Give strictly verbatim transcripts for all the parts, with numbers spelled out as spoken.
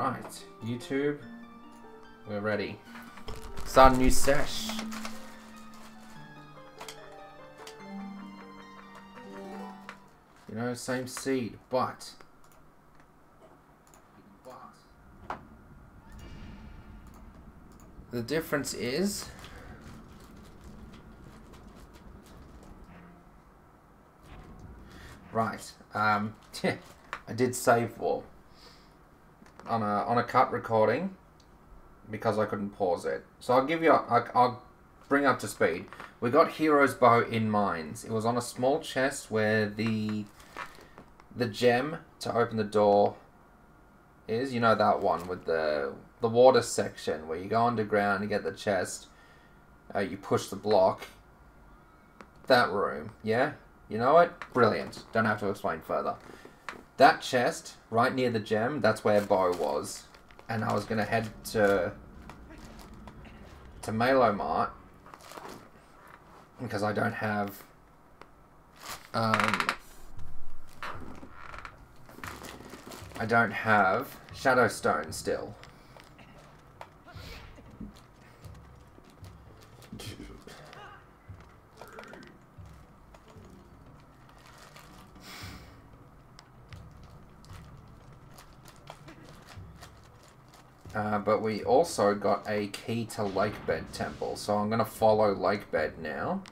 Right, YouTube, we're ready. Start a new sesh. You know, same seed, but... but... the difference is... right, um, I did save war on a, on a cut recording because I couldn't pause it. So I'll give you, a, I'll, I'll bring up to speed. We got Hero's Bow in Mines. It was on a small chest where the... the gem to open the door is, you know, that one with the the water section where you go underground to get the chest, uh, you push the block. That room, yeah? You know it? Brilliant. Don't have to explain further. That chest, right near the gem, that's where Bo was. And I was going to head to to Malo Mart because I don't have... Um... I don't have Shadowstone still. Uh, but we also got a key to Lakebed Temple, so I'm going to follow Lakebed now.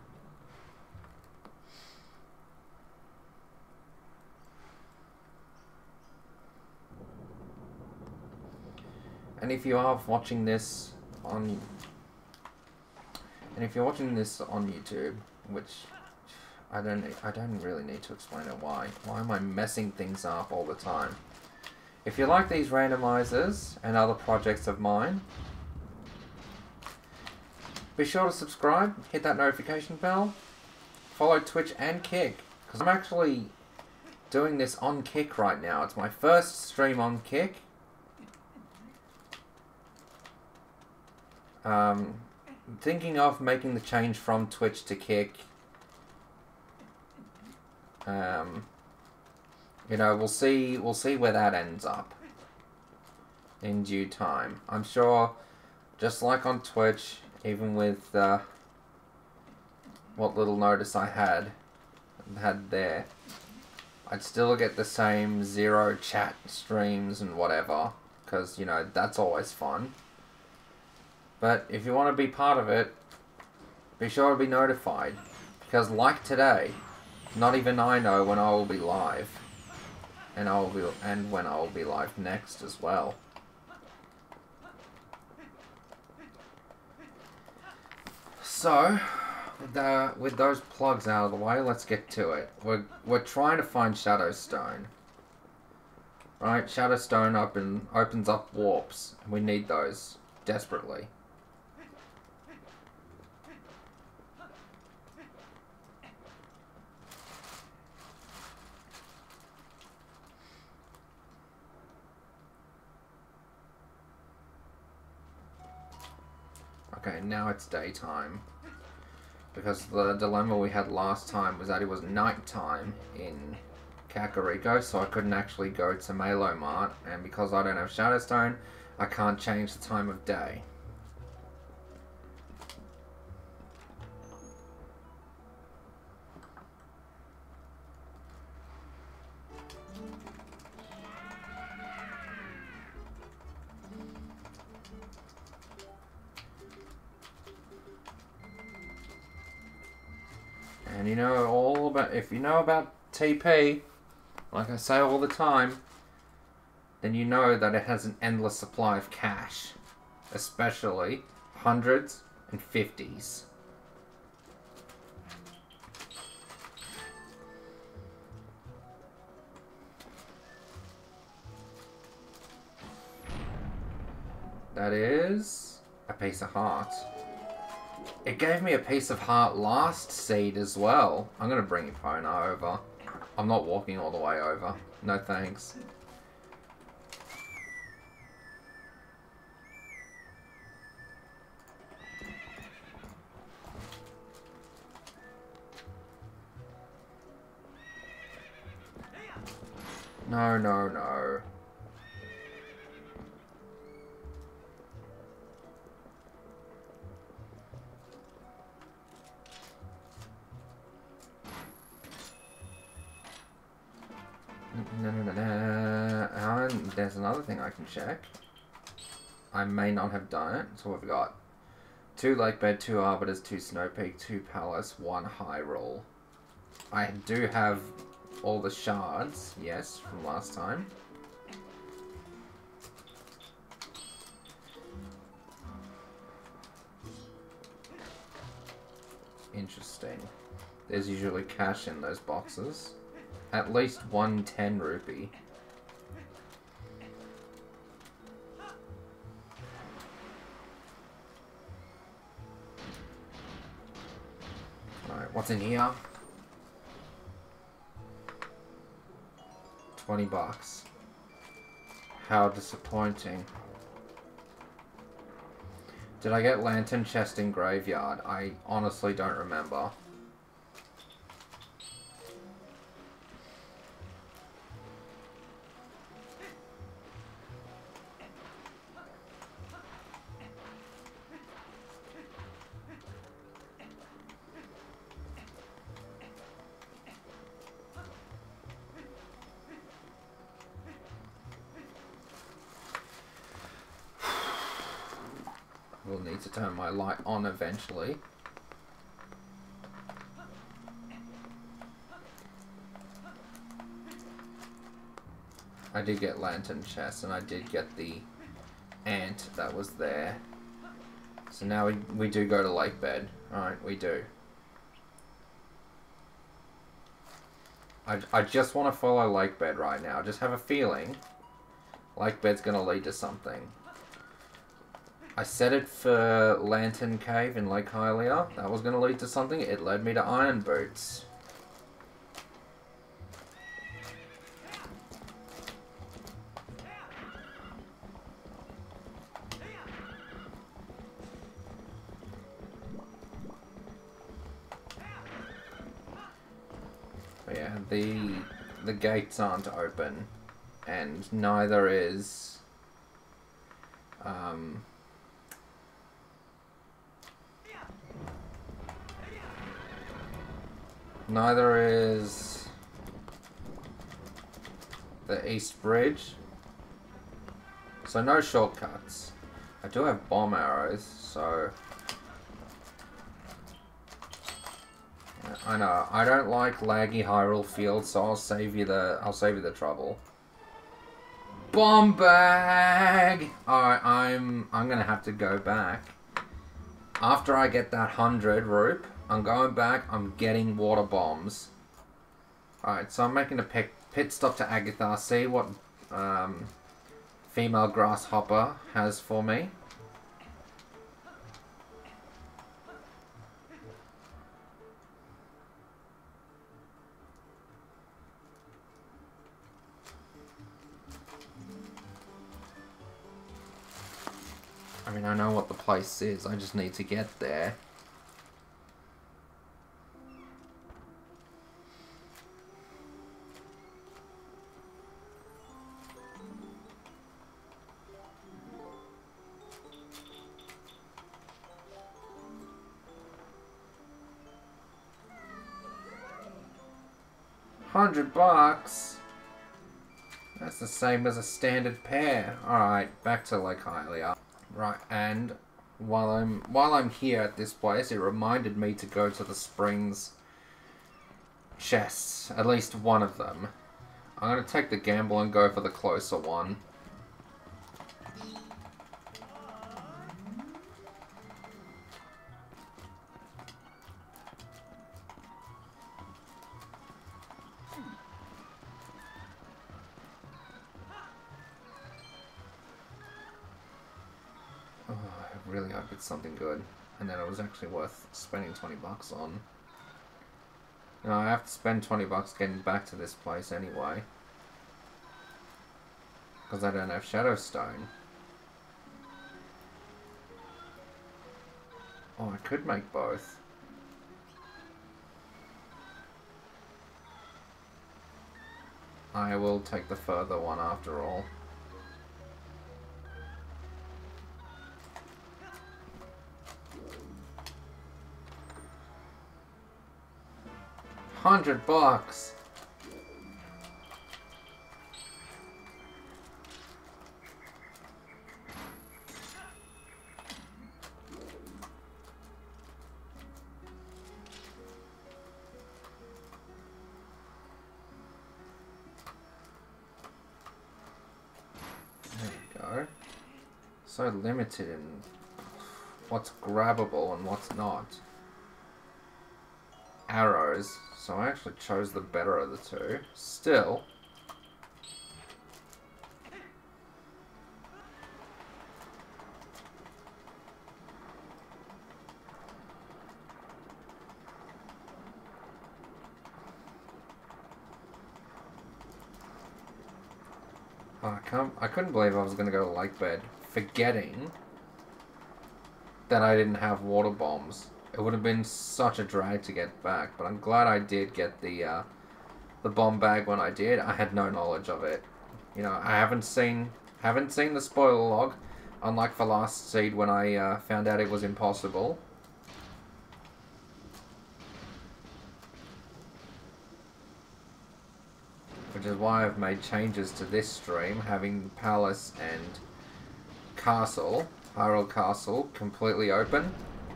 And if you are watching this on, and if you're watching this on YouTube, which I don't, I don't really need to explain it why. Why am I messing things up all the time? If you like these randomizers and other projects of mine, be sure to subscribe, hit that notification bell, follow Twitch and Kick, because I'm actually doing this on Kick right now. It's my first stream on Kick. Um, thinking of making the change from Twitch to Kick. Um, you know, we'll see. We'll see where that ends up in due time. I'm sure, just like on Twitch, even with uh, what little notice I had had there, I'd still get the same zero chat streams and whatever, because you know that's always fun. But if you want to be part of it, be sure to be notified. Because like today, not even I know when I will be live. And I will be and when I will be live next as well. So, with, the, with those plugs out of the way, let's get to it. We're we're trying to find Shadowstone. Right? Shadowstone open opens up warps. We need those desperately. Okay, now it's daytime. Because the dilemma we had last time was that it was nighttime in Kakariko, so I couldn't actually go to Malo Mart, and because I don't have Shadowstone, I can't change the time of day. And you know all about, if you know about T P, like I say all the time, then you know that it has an endless supply of cash, especially hundreds and fifties. That is a piece of heart. It gave me a piece of heart last seed as well. I'm going to bring Epona over. I'm not walking all the way over. No thanks. No, no, no. No, no, no, no. And there's another thing I can check. I may not have done it. So we've got two Lakebed, two Arbiters, two Snow Peak, two Palace, one Hyrule. I do have all the shards, yes, from last time. Interesting. There's usually cash in those boxes. At least one ten rupee. Alright, what's in here? twenty bucks. How disappointing. Did I get Lantern Chest in Graveyard? I honestly don't remember. We'll need to turn my light on eventually. I did get Lantern Chest and I did get the ant that was there. So now we, we do go to Lakebed. Alright, we do. I, I just want to follow Lakebed right now. I just have a feeling Lakebed's going to lead to something. I set it for Lantern Cave in Lake Hylia. That was going to lead to something. It led me to Iron Boots. But yeah, the the gates aren't open, and neither is um. Neither is the East Bridge. So no shortcuts. I do have bomb arrows, so I know I don't like laggy Hyrule fields, so I'll save you the I'll save you the trouble. Bomb bag. Alright, I'm I'm gonna have to go back after I get that hundred rope. I'm going back, I'm getting water bombs. Alright, so I'm making a pit, pit stop to Agatha, see what um, female grasshopper has for me. I mean, I know what the place is, I just need to get there. Hundred bucks? That's the same as a standard pair. Alright, back to Lake Hylia. Right, and while I'm while I'm here at this place, it reminded me to go to the springs chests. At least one of them. I'm gonna take the gamble and go for the closer one. Really hope it's something good, and then it was actually worth spending twenty bucks on. No, I have to spend twenty bucks getting back to this place anyway, because I don't have Shadowstone. Oh, I could make both. I will take the further one after all. Hundred bucks. So limited in what's grabbable and what's not. Arrows. So I actually chose the better of the two. Still. Oh, I can't. I couldn't believe I was going to go to Lakebed, forgetting that I didn't have water bombs. It would have been such a drag to get back, but I'm glad I did get the uh, the bomb bag when I did. I had no knowledge of it. You know, I haven't seen haven't seen the spoiler log, unlike for Last Seed when I uh, found out it was impossible. Which is why I've made changes to this stream, having Palace and Castle, Hyrule Castle, completely open.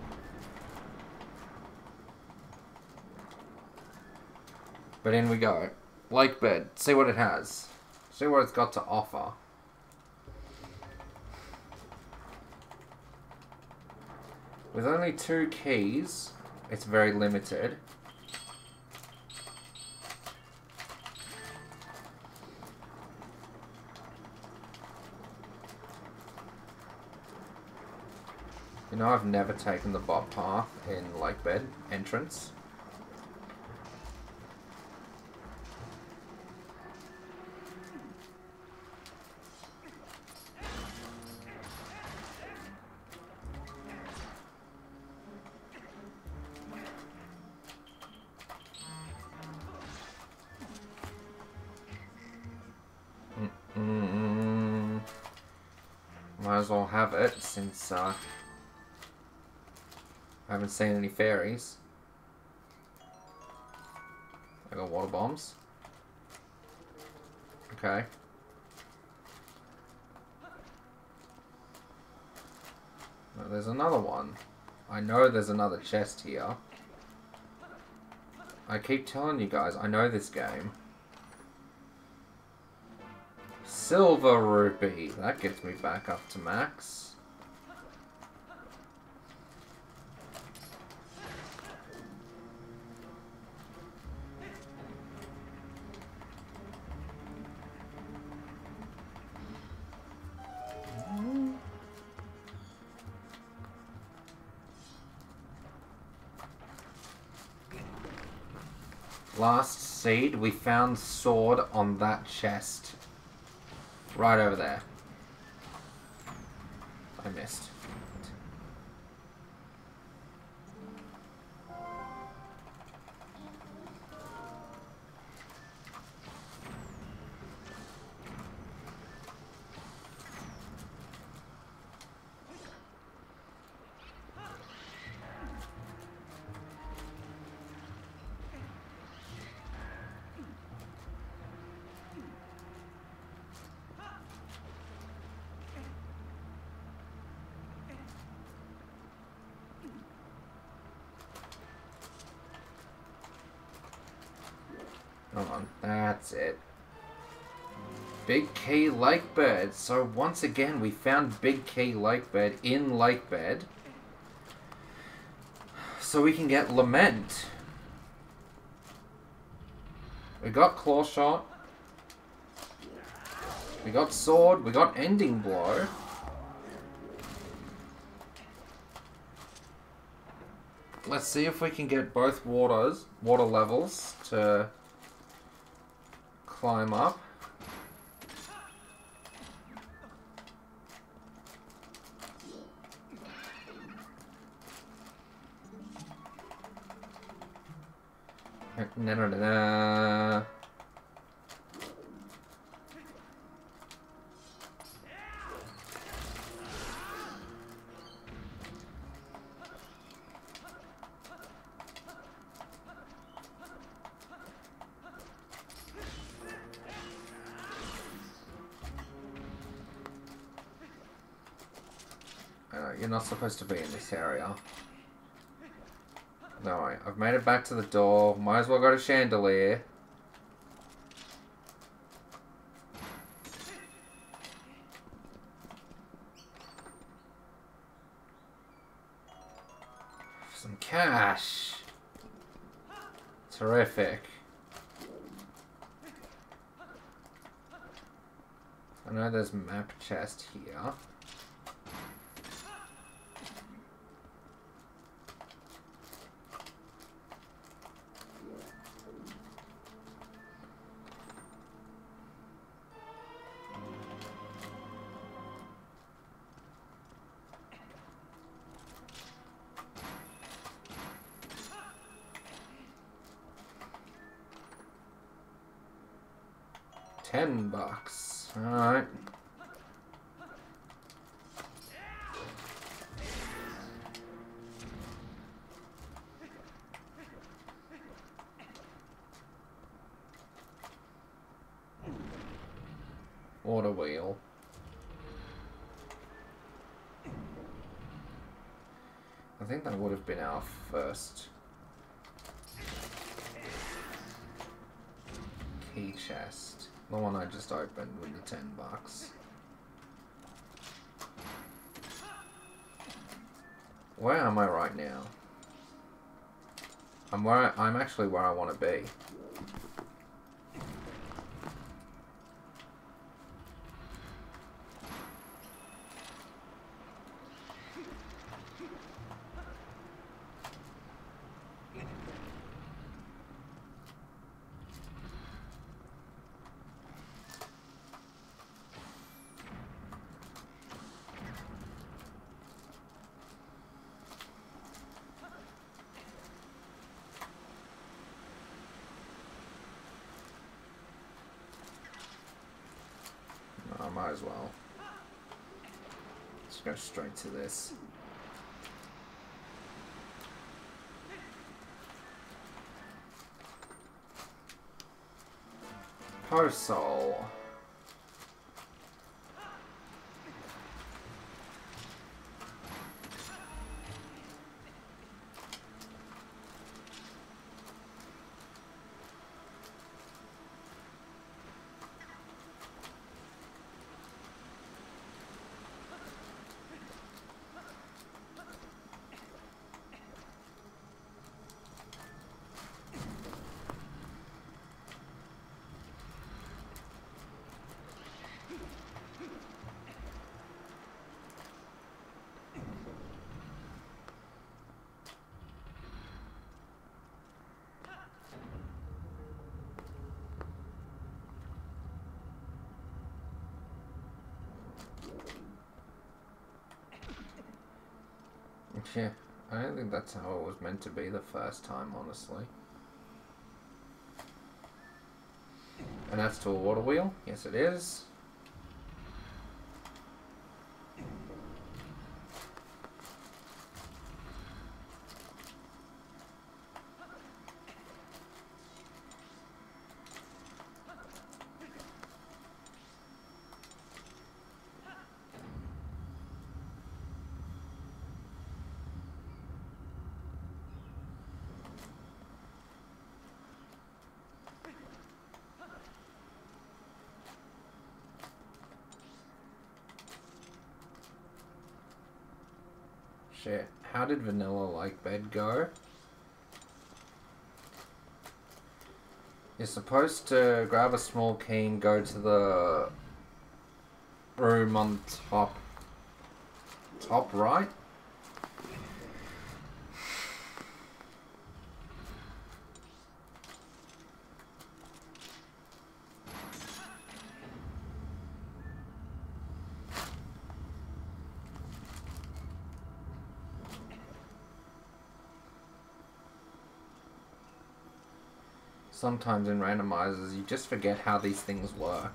But in we go. Lakebed, see what it has. See what it's got to offer. With only two keys, it's very limited. You know, I've never taken the bot path in Lakebed entrance. Mm-mm. Might as well have it since uh, I haven't seen any fairies. I got water bombs. Okay. No, there's another one. I know there's another chest here. I keep telling you guys, I know this game. Silver rupee. That gets me back up to max. Last seed, we found sword on that chest. Right over there. I missed. Hold on, that's it. Big Key Lakebed. So once again, we found Big Key Lakebed in Lakebed. So we can get Lament. We got Claw Shot. We got Sword. We got Ending Blow. Let's see if we can get both waters, water levels to climb up. No, no, no, no. You're not supposed to be in this area. No, I've made it back to the door. Might as well go to Chandelier. Some cash. Terrific. I know there's a map chest here. Ten bucks. Alright. Water wheel. I think that would have been our first key chest. The one I just opened with the ten bucks. Where am I right now? I'm where I, I'm actually where I want to be. I might as well. Let's go straight to this. Posol. Yeah, I don't think that's how it was meant to be the first time, honestly. And that's to a water wheel? Yes, it is. Shit, how did Vanilla Lakebed go? You're supposed to grab a small key and go to the room on top, top right? Sometimes in randomizers, you just forget how these things work.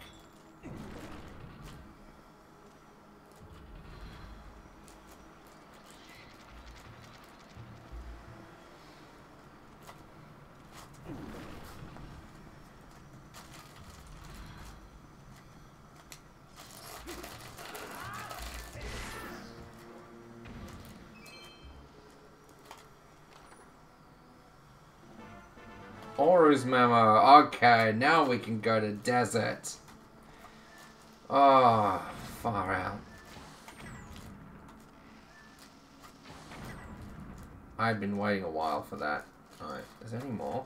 Oru's memo. Okay, now we can go to desert. Oh, far out. I had been waiting a while for that. Alright, is there any more?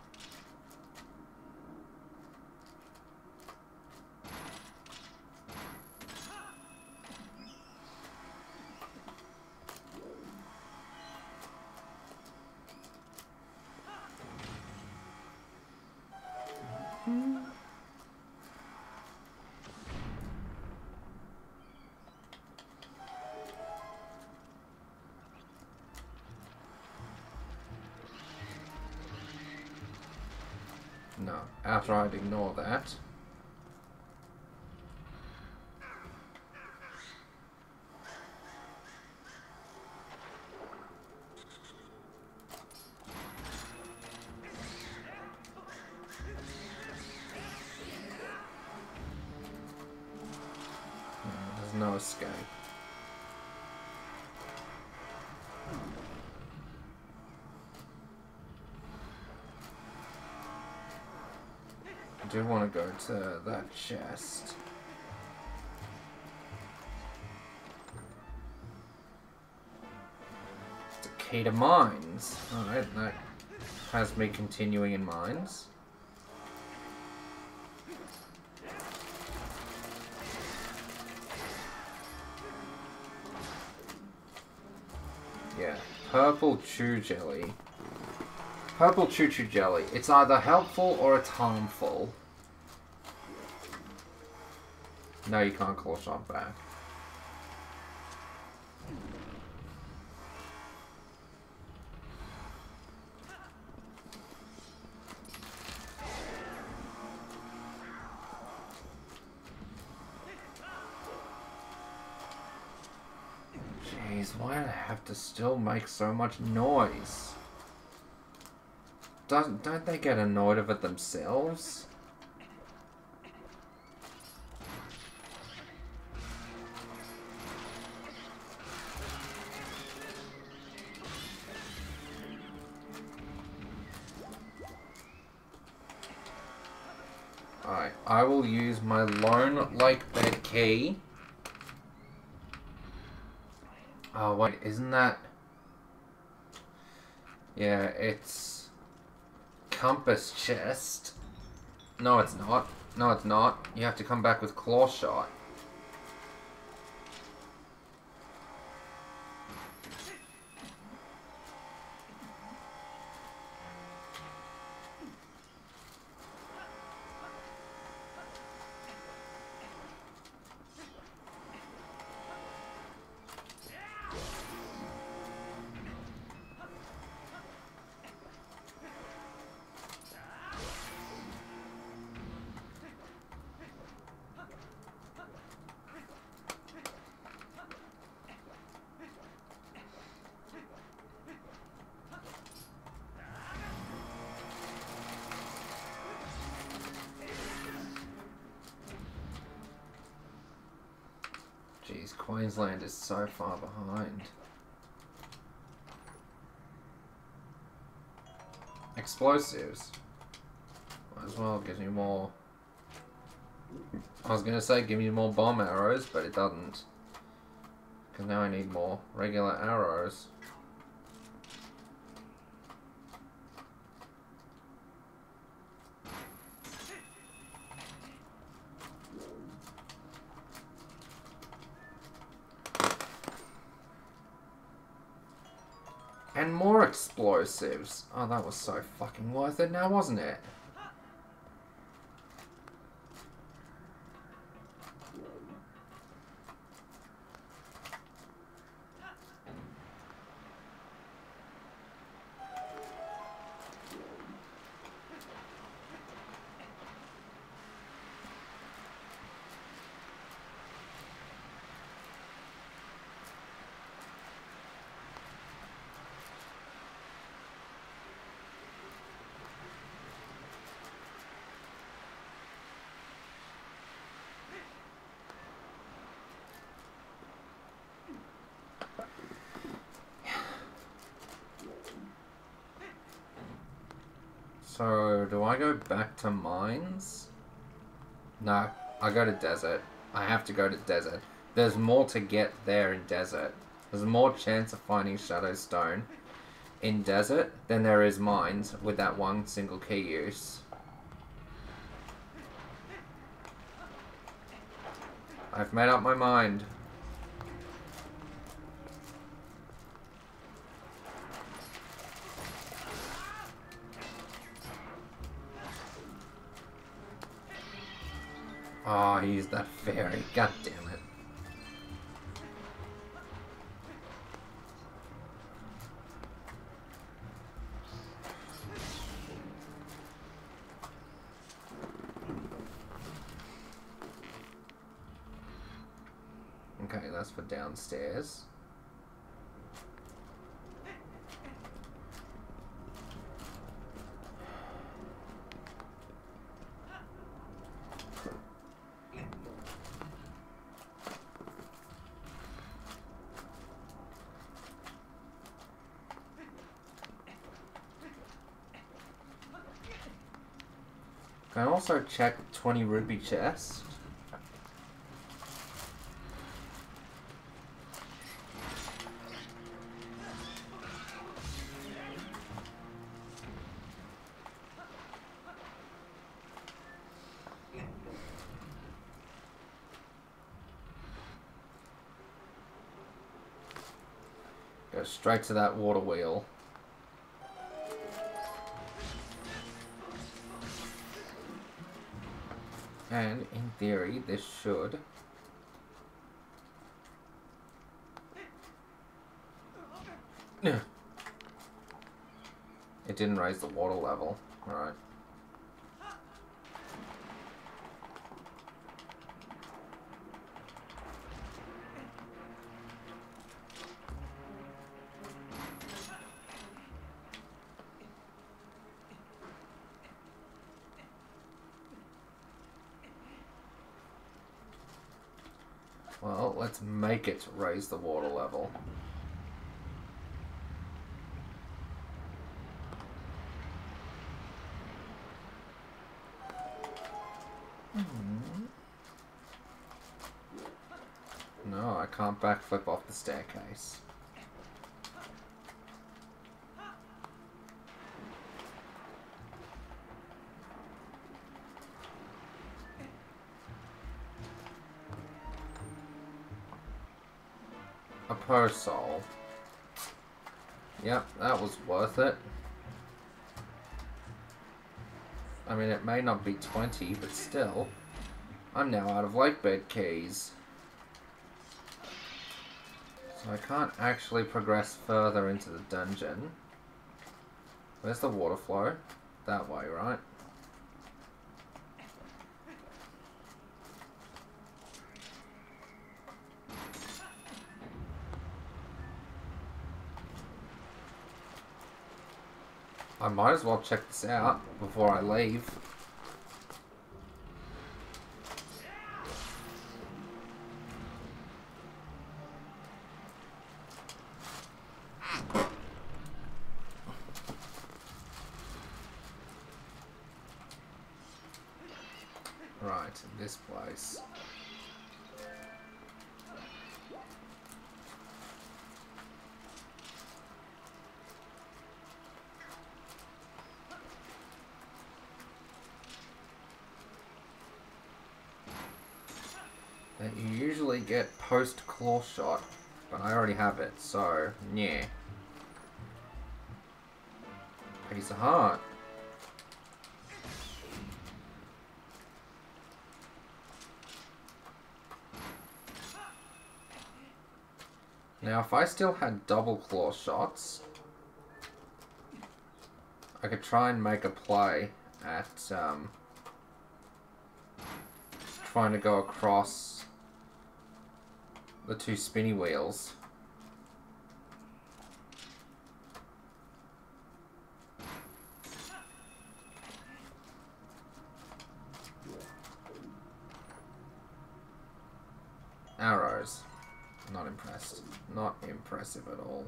No, after I'd ignore that. No, there's no escape. I do want to go to that chest. It's a key to mines. Alright, that has me continuing in mines. Yeah, purple chew jelly. Purple choo-choo jelly. It's either helpful or it's harmful. No, you can't call shot back. Jeez, why do I have to still make so much noise? Don't, don't they get annoyed of it themselves? Alright, I will use my lone Lakebed key. Oh wait, isn't that... Yeah, it's... Compass chest. No, it's not. No, it's not. You have to come back with claw shot. Jeez, Queensland is so far behind. Explosives. Might as well give you more... I was gonna say give me more bomb arrows, but it doesn't. Because now I need more regular arrows. And more explosives. Oh, that was so fucking worth it now, wasn't it? So, do I go back to mines? No, I go to desert. I have to go to desert. There's more to get there in desert. There's more chance of finding Shadow Stone. in desert than there is mines with that one single key use. I've made up my mind. Oh, he's that fairy. God damn it. Okay, that's for downstairs. Can I also check twenty rupee chest? Go straight to that water wheel. And in theory, this should. It didn't raise the water level. Alright. Well, let's make it raise the water level. Hmm. No, I can't backflip off the staircase. A per soul. Yep, that was worth it. I mean, it may not be twenty, but still. I'm now out of Lakebed keys. So I can't actually progress further into the dungeon. Where's the water flow? That way, right? I might as well check this out before I leave. Right, this place. That you usually get post claw shot, but I already have it, so yeah. Piece of heart. Now, if I still had double claw shots, I could try and make a play at um, trying to go across the two spinny wheels. Arrows. Not impressed. Not impressive at all.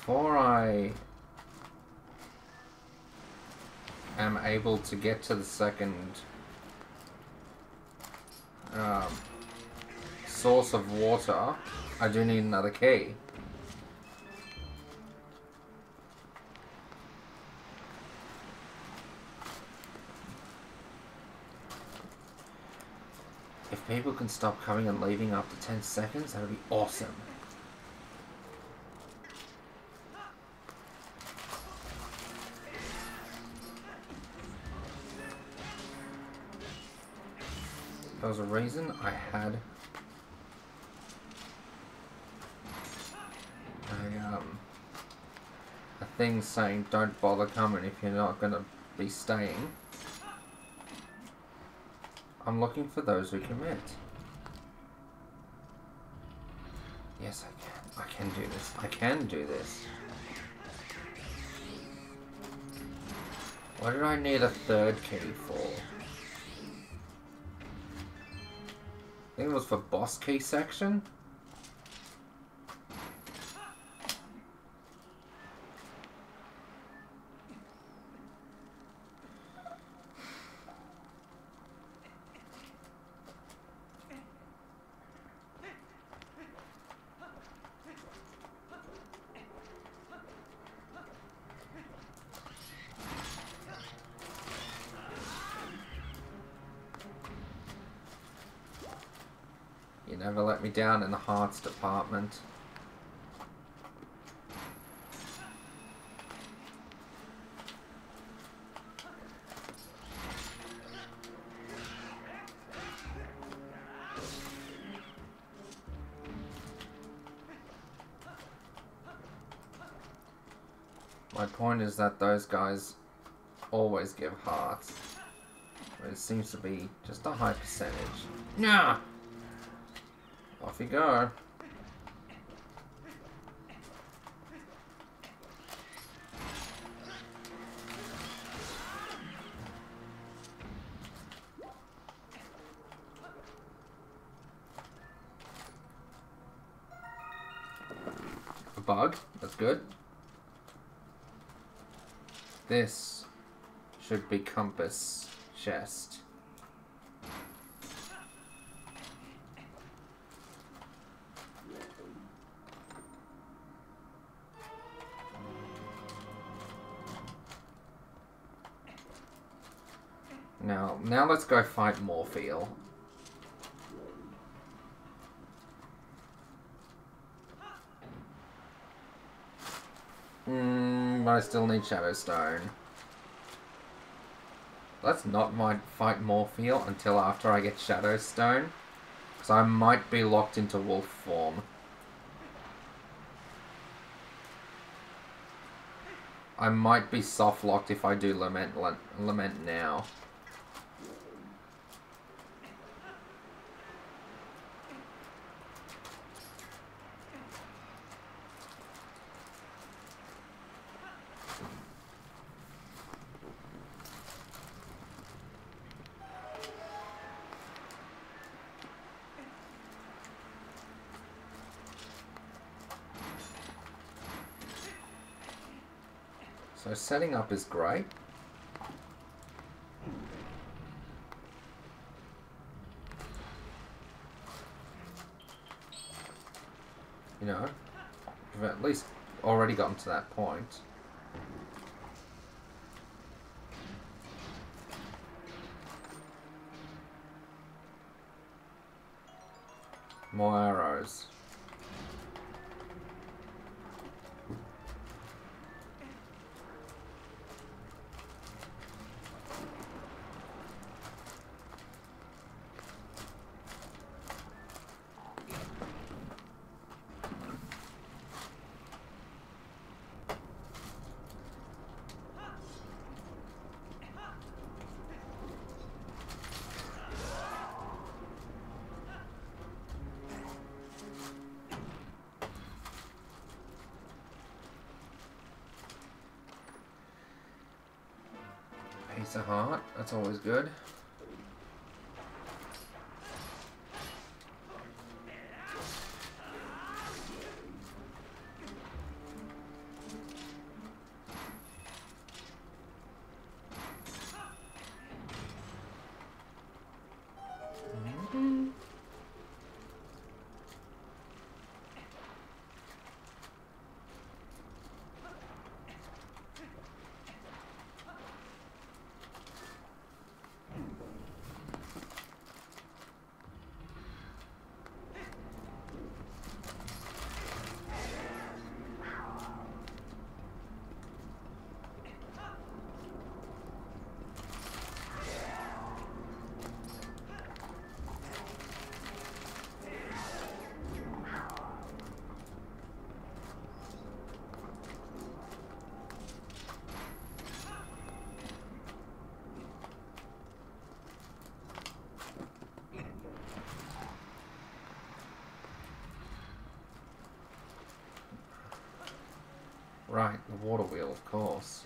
before I am able to get to the second um, source of water, I do need another key. If people can stop coming and leaving after ten seconds, that would be awesome. There was a reason I had a, um, a thing saying don't bother coming if you're not going to be staying. I'm looking for those who commit. Yes, I can. I can do this. I can do this. What did I need a third key for? I think it was for boss key section. Never let me down in the hearts department. My point is that those guys always give hearts. But it seems to be just a high percentage. Nah! Off you go. A bug, that's good. This should be compass chest. Now, now let's go fight Morpheal. Hmm, but I still need Shadowstone. Let's not might fight Morpheal until after I get Shadowstone, because I might be locked into wolf form. I might be soft locked if I do Lament Lament now. So setting up is great. You know, we've at least already gotten to that point. More arrows. Piece of heart, that's always good. Right, the water wheel, of course.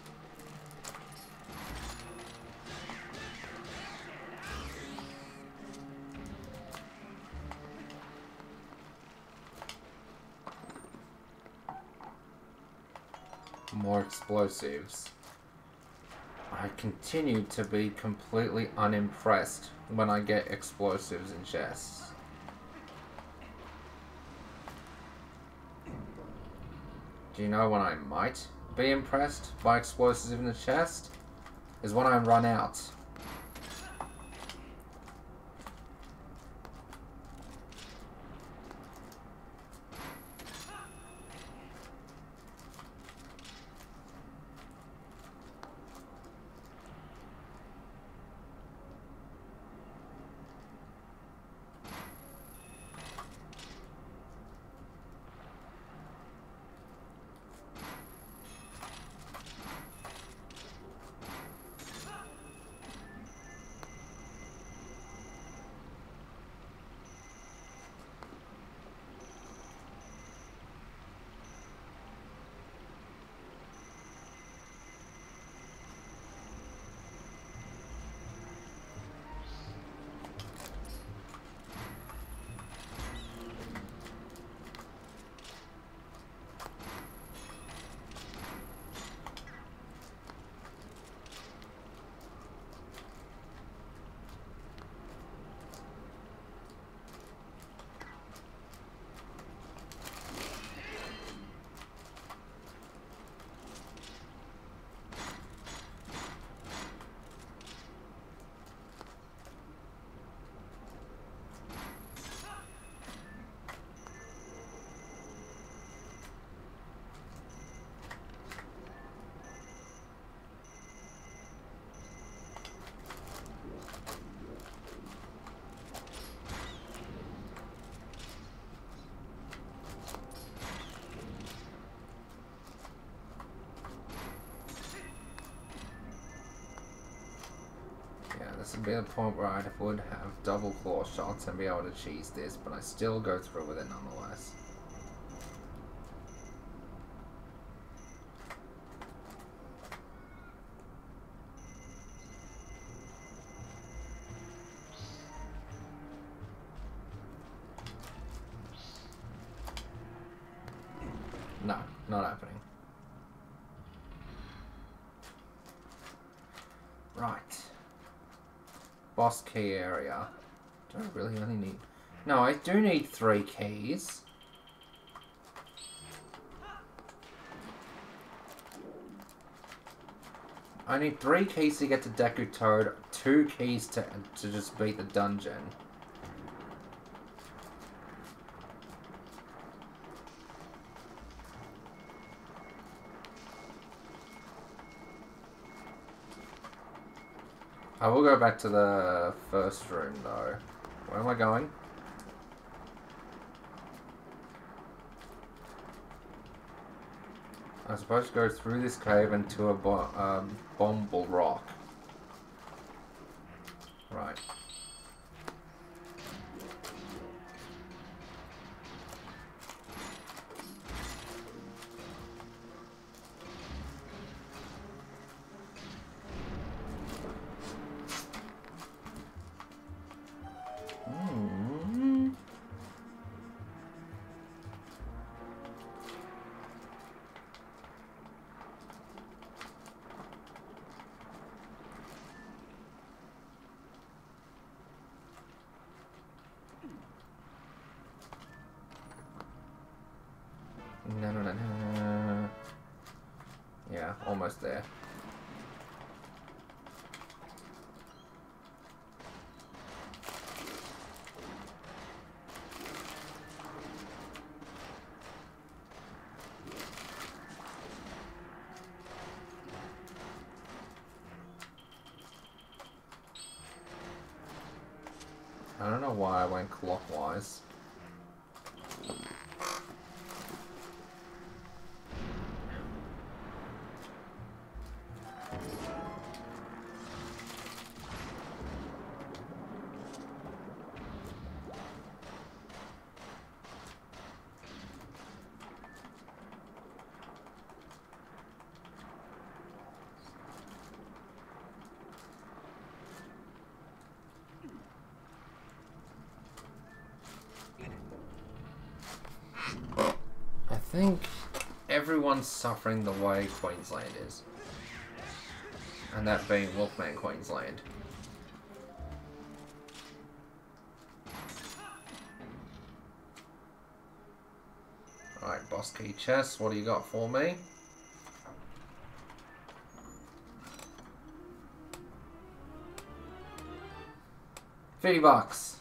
More explosives. I continue to be completely unimpressed when I get explosives in chests. Do you know when I might be impressed by explosives in the chest? Is when I run out. This would be the point where I would have double claw shots and be able to cheese this, but I still go through with it nonetheless. No, not happening. Right. Boss key area. Do I really only need... No, I do need three keys. I need three keys to get to Deku Toad, two keys to, to just beat the dungeon. I will go back to the first room though. Where am I going? I'm supposed to go through this cave into a bo um, Bomble Rock. Right. No, no, no, no. Yeah, almost there. I don't know why I went clockwise. think everyone's suffering the way Queensland is. And that being Wolfman Queensland. Alright, boss key chest, what do you got for me? Fifty bucks.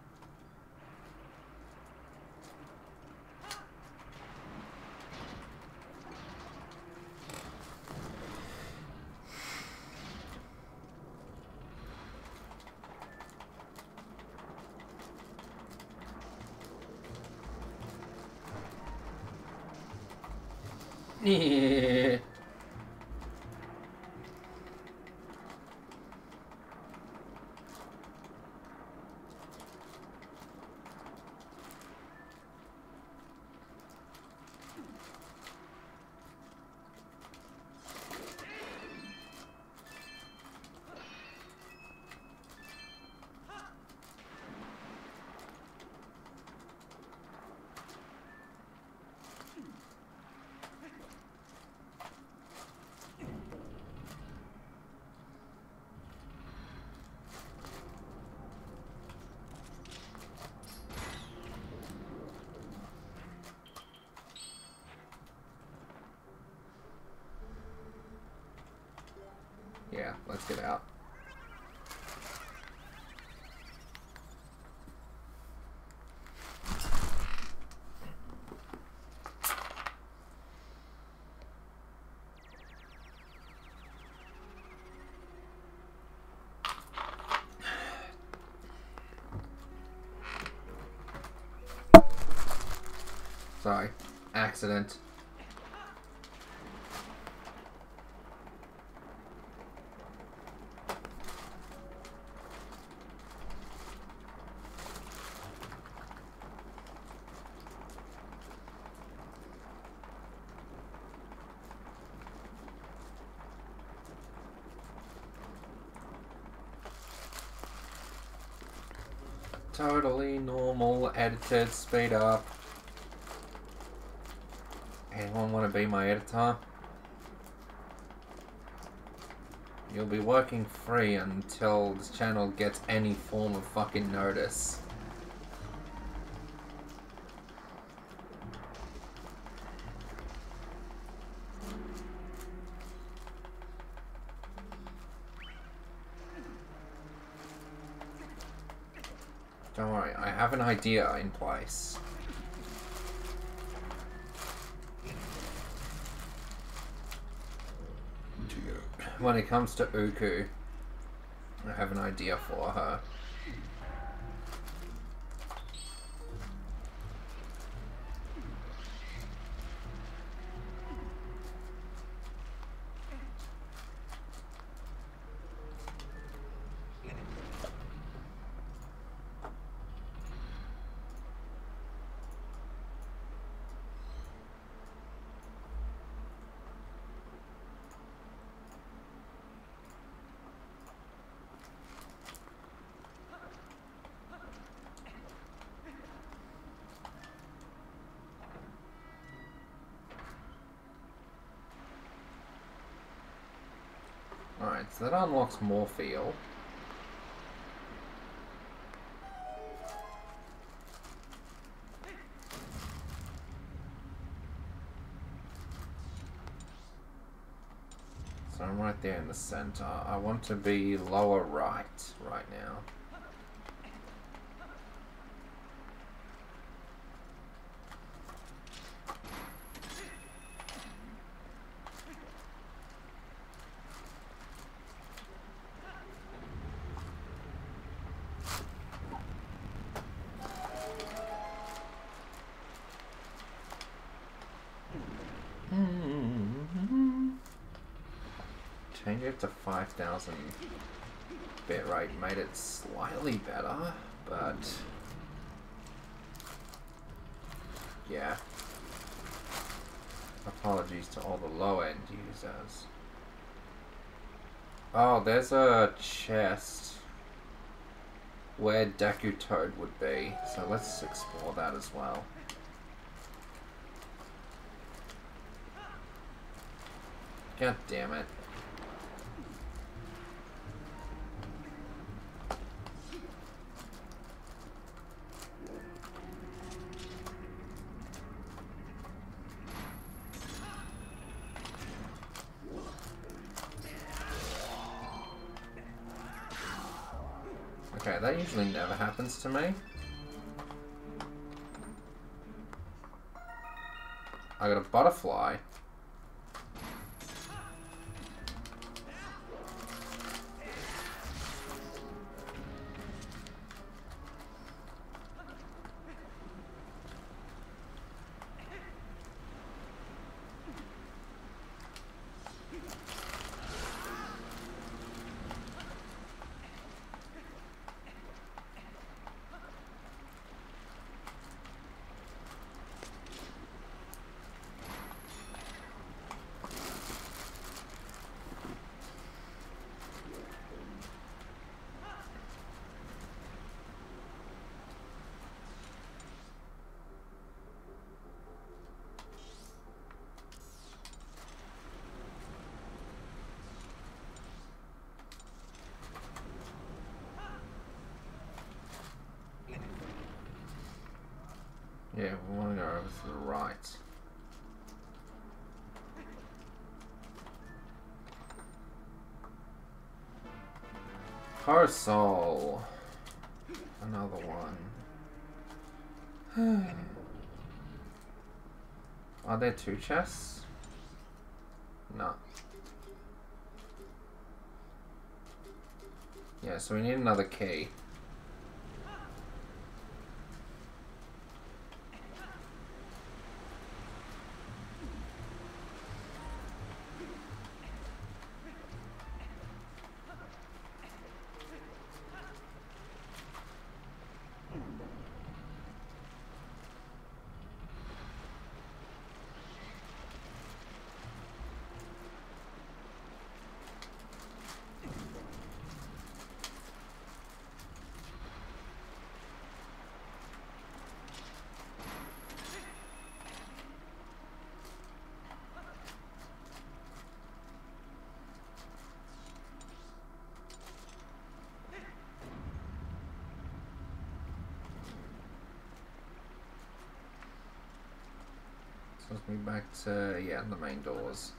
Yeah. Yeah, let's get out. Sorry, accident. Totally normal, edited, speed up. Anyone want to be my editor? You'll be working free until this channel gets any form of fucking notice. Don't worry, I have an idea in place. When it comes to Uku, I have an idea for her. Alright, so that unlocks more feel. So I'm right there in the center. I want to be lower right right now. Change it to five thousand bitrate made it slightly better, but yeah. Apologies to all the low-end users. Oh, there's a chest where Deku Toad would be, so let's explore that as well. God damn it. Okay, that usually never happens to me. I got a butterfly. Yeah, we want to go over to the right. Parasol. Another one. Are there two chests? No. Yeah, so we need another key. Let's move back to, yeah, the main doors.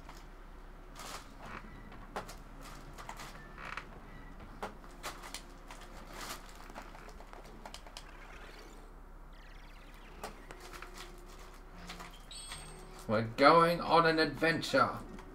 We're going on an adventure.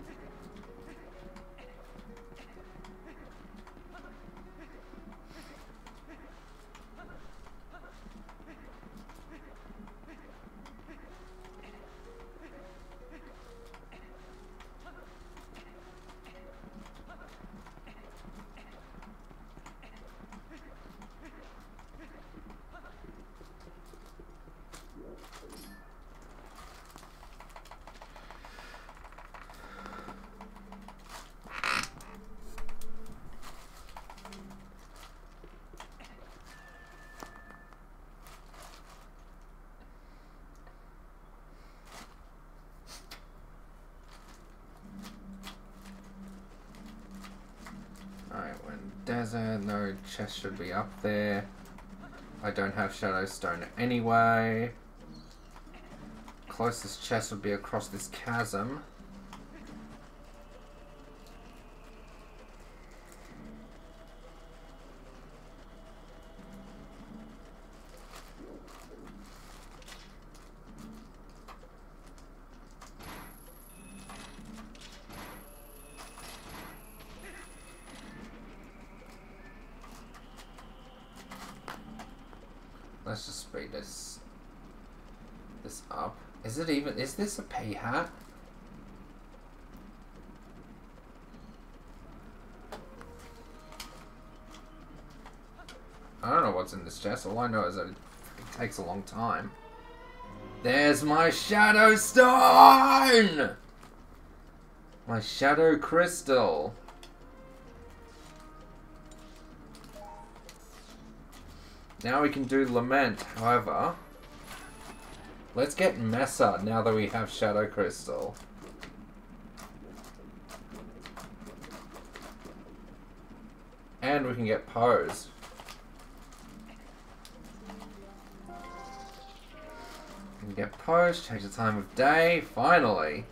Desert, no chest should be up there. I don't have Shadowstone anyway. Closest chest would be across this chasm. Let's just speed this this up. Is it even, is this a pea hat? I don't know what's in this chest. All I know is that it takes a long time. There's my Shadow Stone! My Shadow Crystal. Now we can do Lament, however, let's get Mesa now that we have Shadow Crystal. And we can get pose. We can get pose, change the time of day, finally.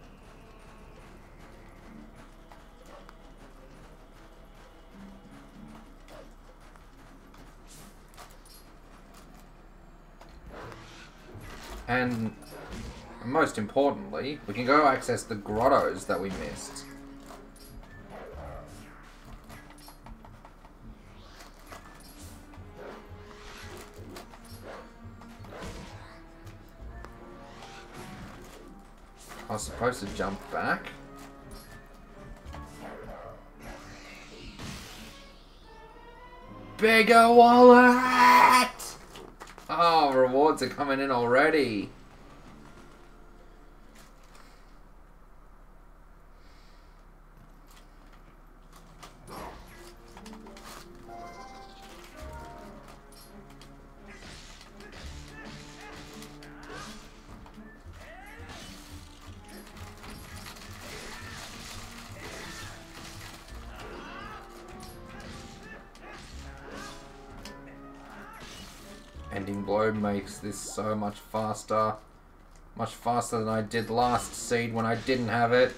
And most importantly, we can go access the grottos that we missed. I was supposed to jump back. Bigger wallet! Oh, rewards are coming in already. Ending blow makes this so much faster. Much faster than I did last seed when I didn't have it.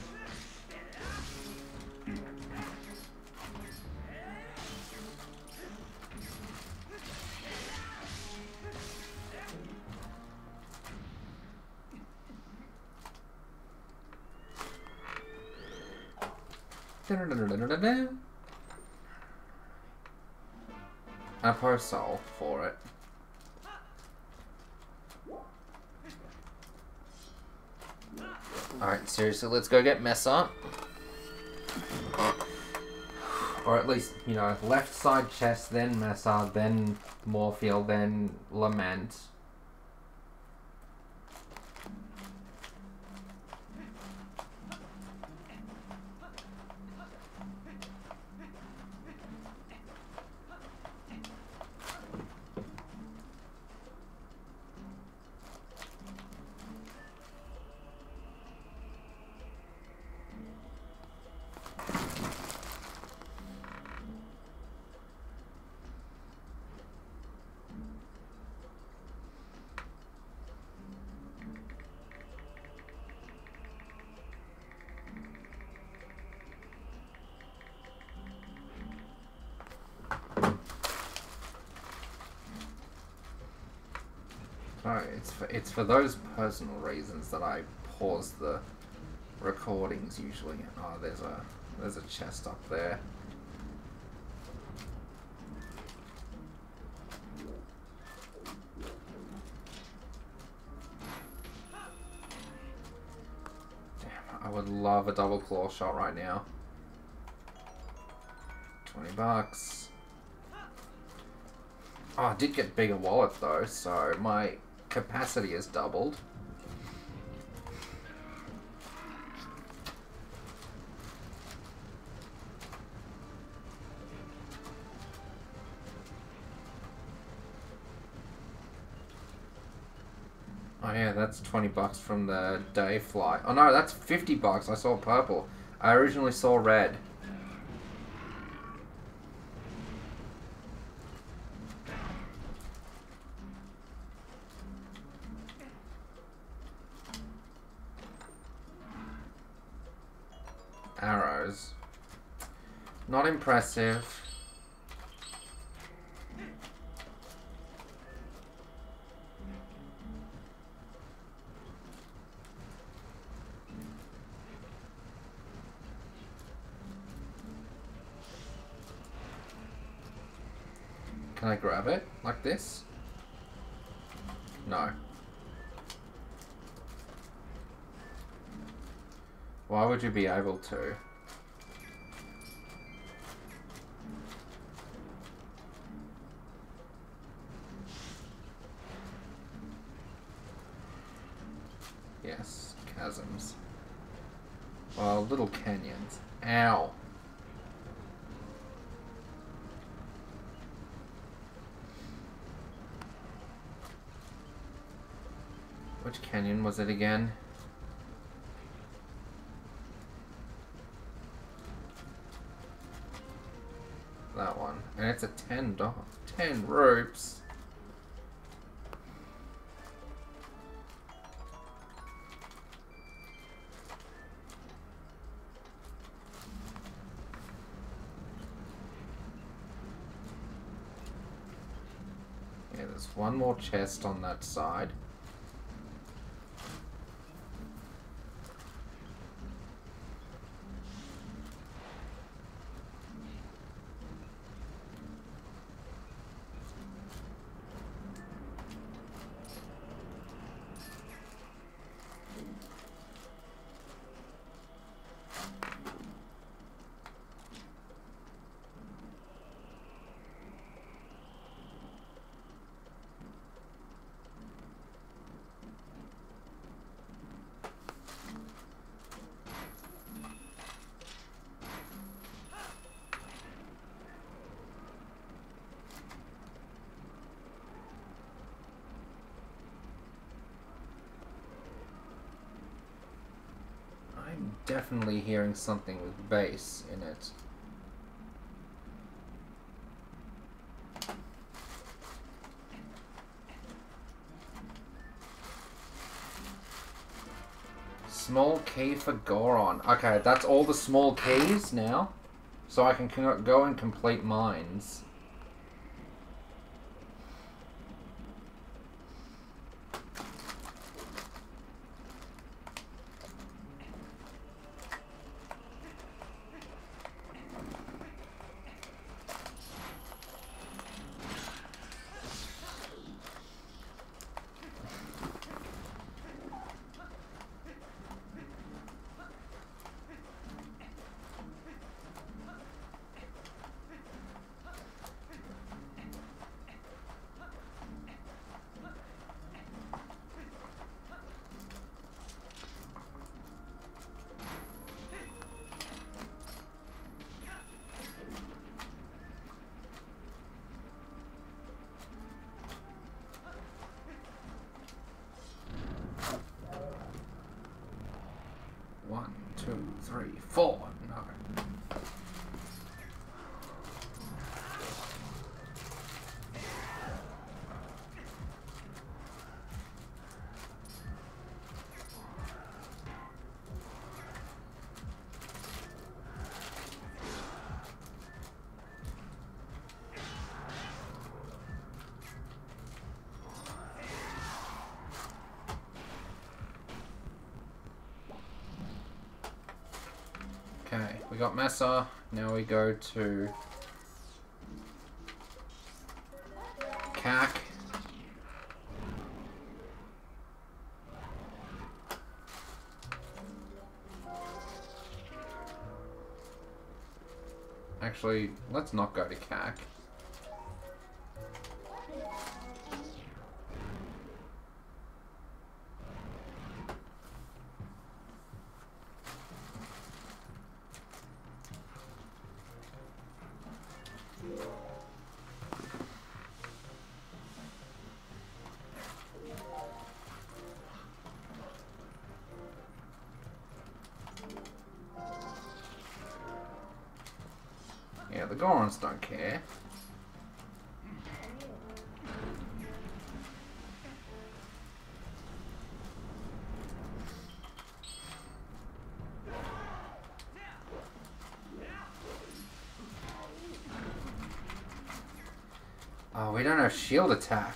A post soul for it. Alright, seriously, let's go get Mesa. Or at least, you know, left side chest, then Mesa, then Morpheal, then Lament. Oh, it's for, it's for those personal reasons that I pause the recordings usually. Oh, there's a there's a chest up there. Damn, I would love a double claw shot right now. twenty bucks. Oh, I did get bigger wallet though, so my capacity has doubled. Oh yeah, that's twenty bucks from the day flight. Oh no, that's fifty bucks. I saw purple. I originally saw red. Arrows. Not impressive. Can I grab it like this? No. Why would you be able to? Yes, chasms. Well, little canyons. Ow. Which canyon was it again? That And it's a ten dollars. ten ropes. Yeah, there's one more chest on that side. I'm definitely hearing something with bass in it. Small key for Goron. Okay, that's all the small keys now. So I can go and complete mines. One, two, three, four. No. Okay, we got Mesa. Now we go to C A C. Actually, let's not go to C A C. Yeah, the Gorons don't care. Oh, we don't have shield attack.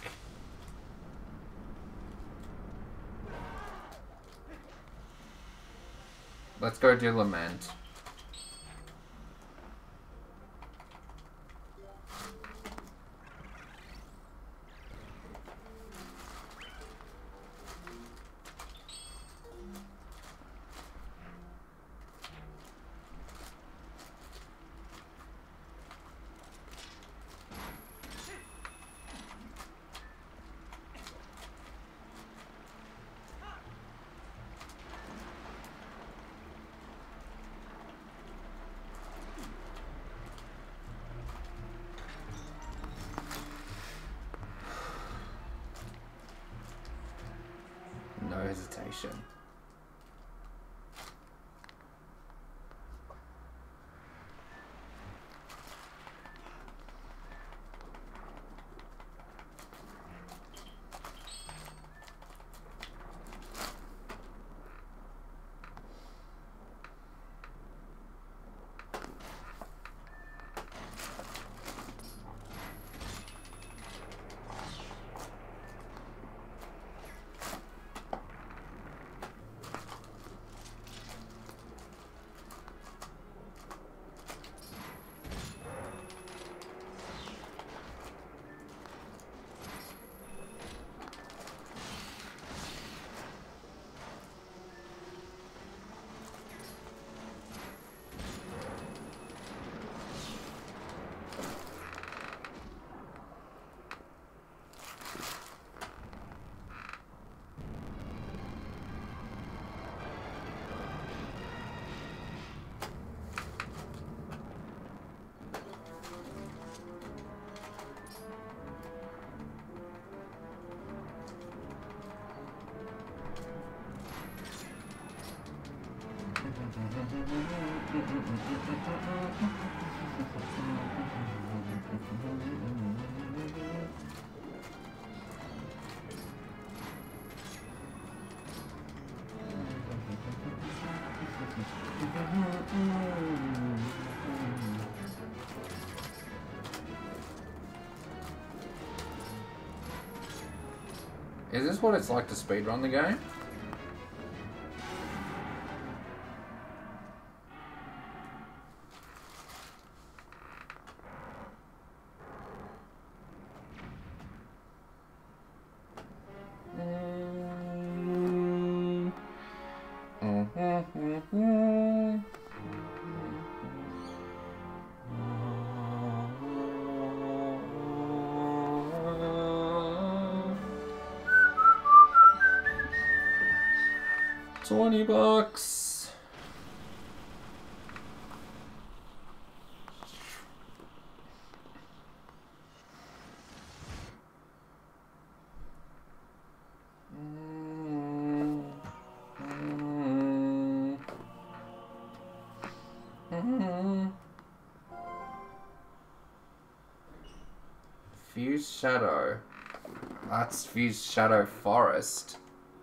Let's go do Lament. No hesitation. Is this what it's like to speedrun the game? Twenty bucks. Mm, mm, mm. Fused Shadow. That's Fused Shadow Forest.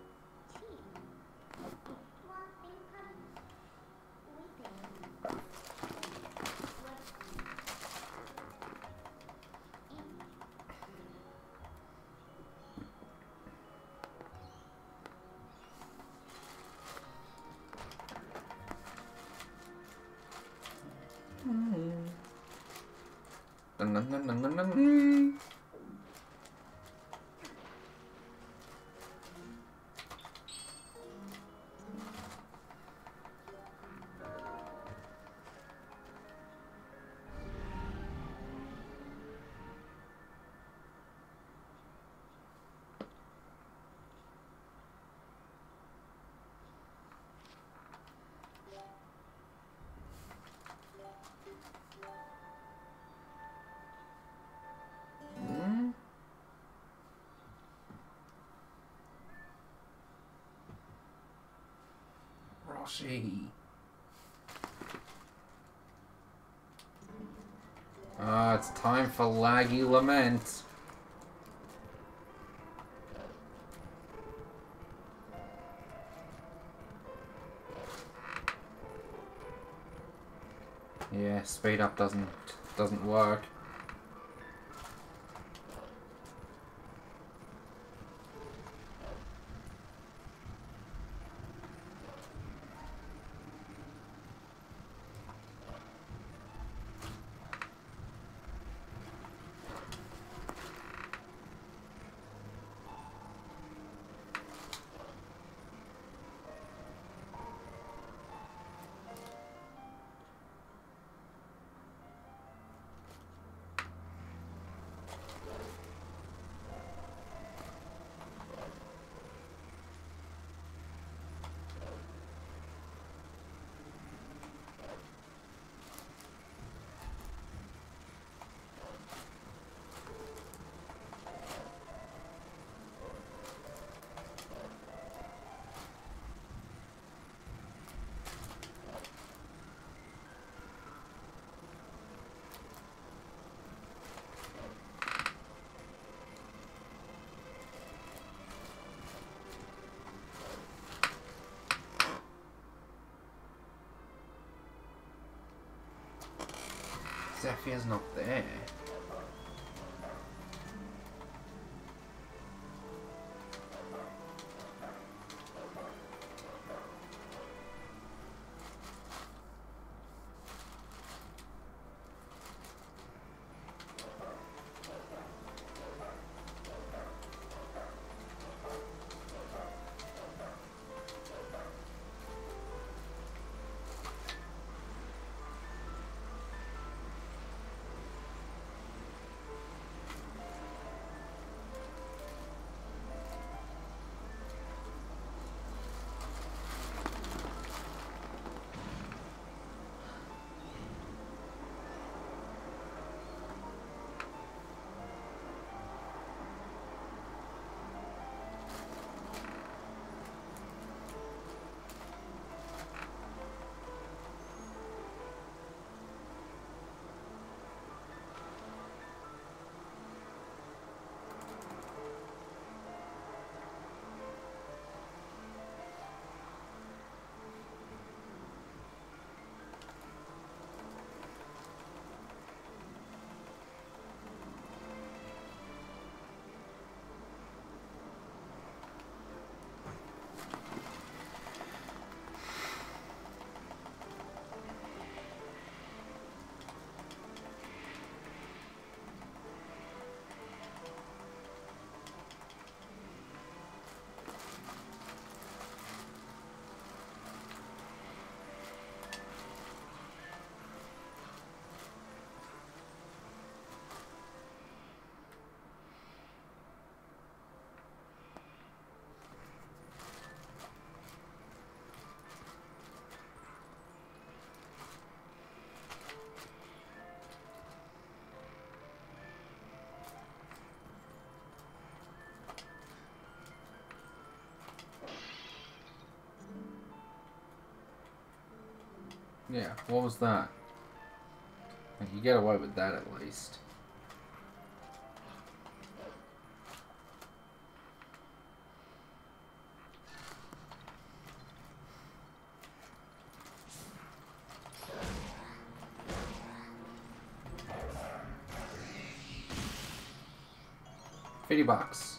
Dun, dun, dun, dun, dun, dun. Roshi. Ah, it's time for laggy Lament. Yeah, speed up doesn't doesn't work. Zephyr's not there. Yeah, what was that? You get away with that at least. Fifty bucks.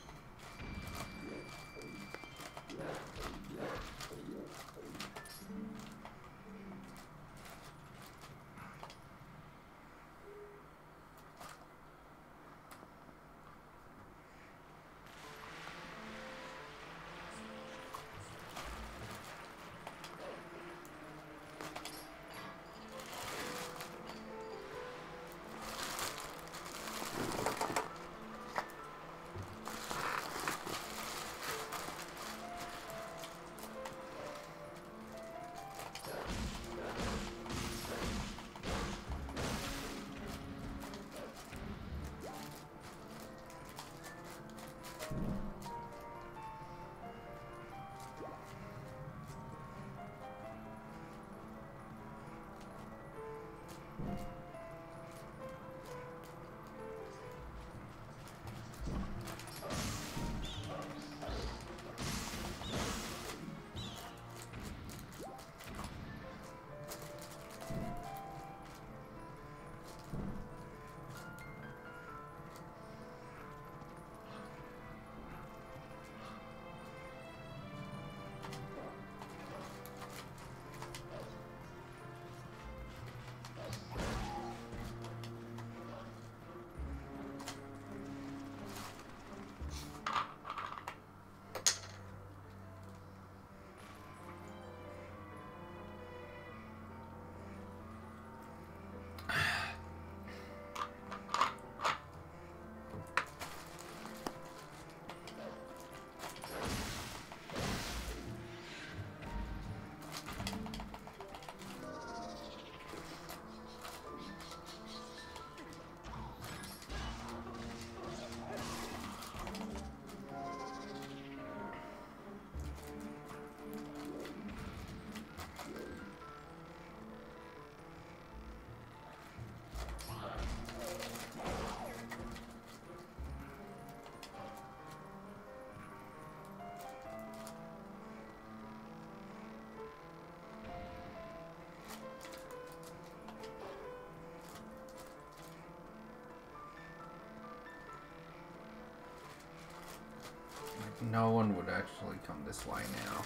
No one would actually come this way now.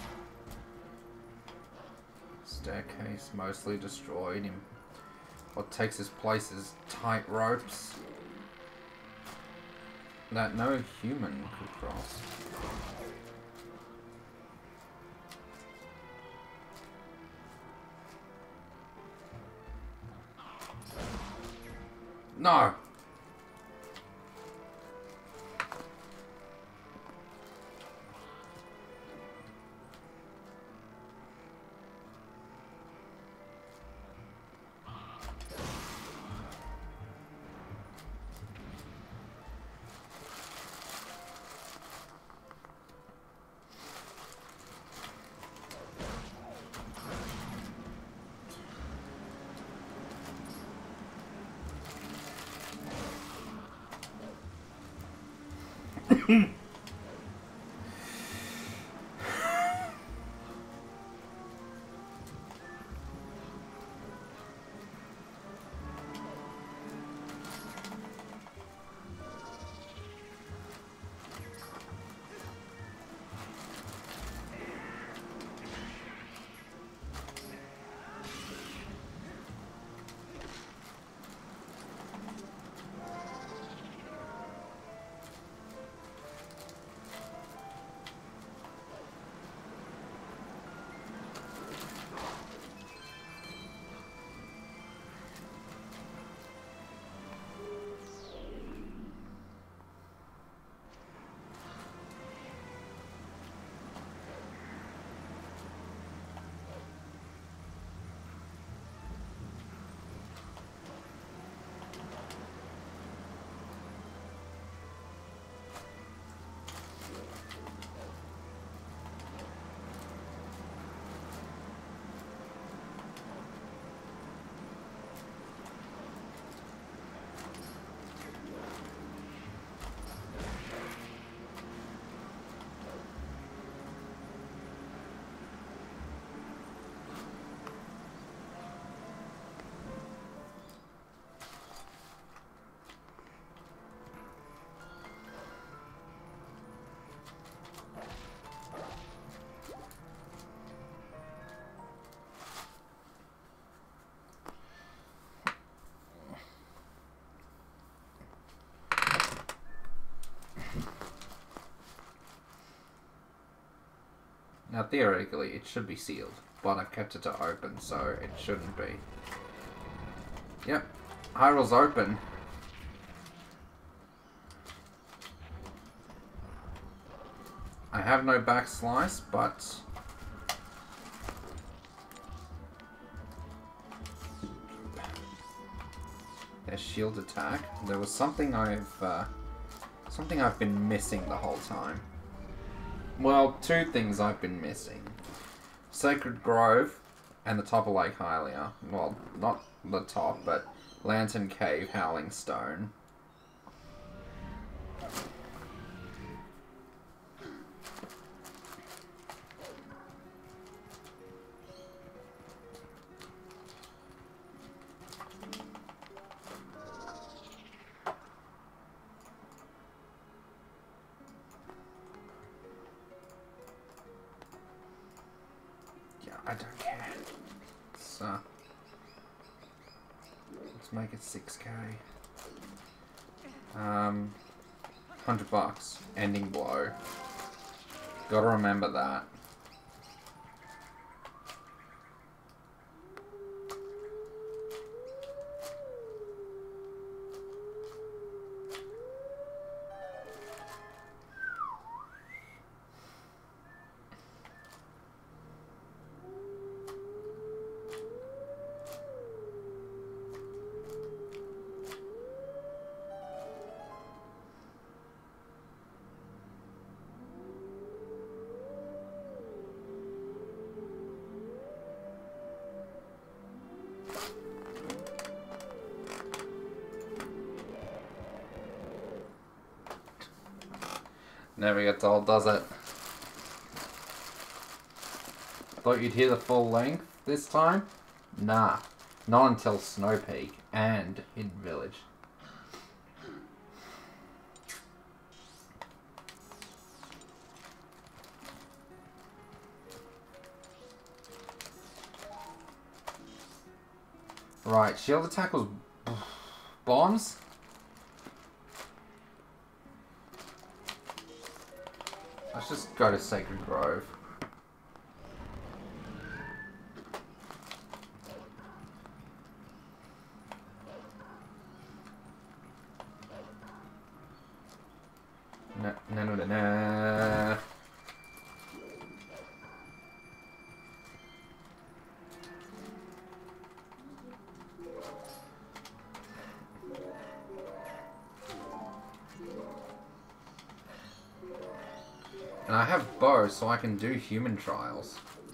Staircase mostly destroyed. Him. What takes his place is tight ropes that no human could cross. No! Now, theoretically, it should be sealed, but I've kept it to open, so it shouldn't be. Yep, Hyrule's open. I have no back slice, but their shield attack. There was something I've uh, something I've been missing the whole time. Well, two things I've been missing: Sacred Grove and the top of Lake Hylia. Well, not the top, but Lantern Cave, Howling Stone. I don't care. So let's make it six K. Um, hundred bucks. Ending blow. Gotta remember that. Never gets old, does it? Thought you'd hear the full length this time? Nah, not until Snow Peak and Hidden Village. Right, shield attack was bombs. Let's just go to Sacred Grove. No, no, no, no, no. And I have bow, so I can do human trials.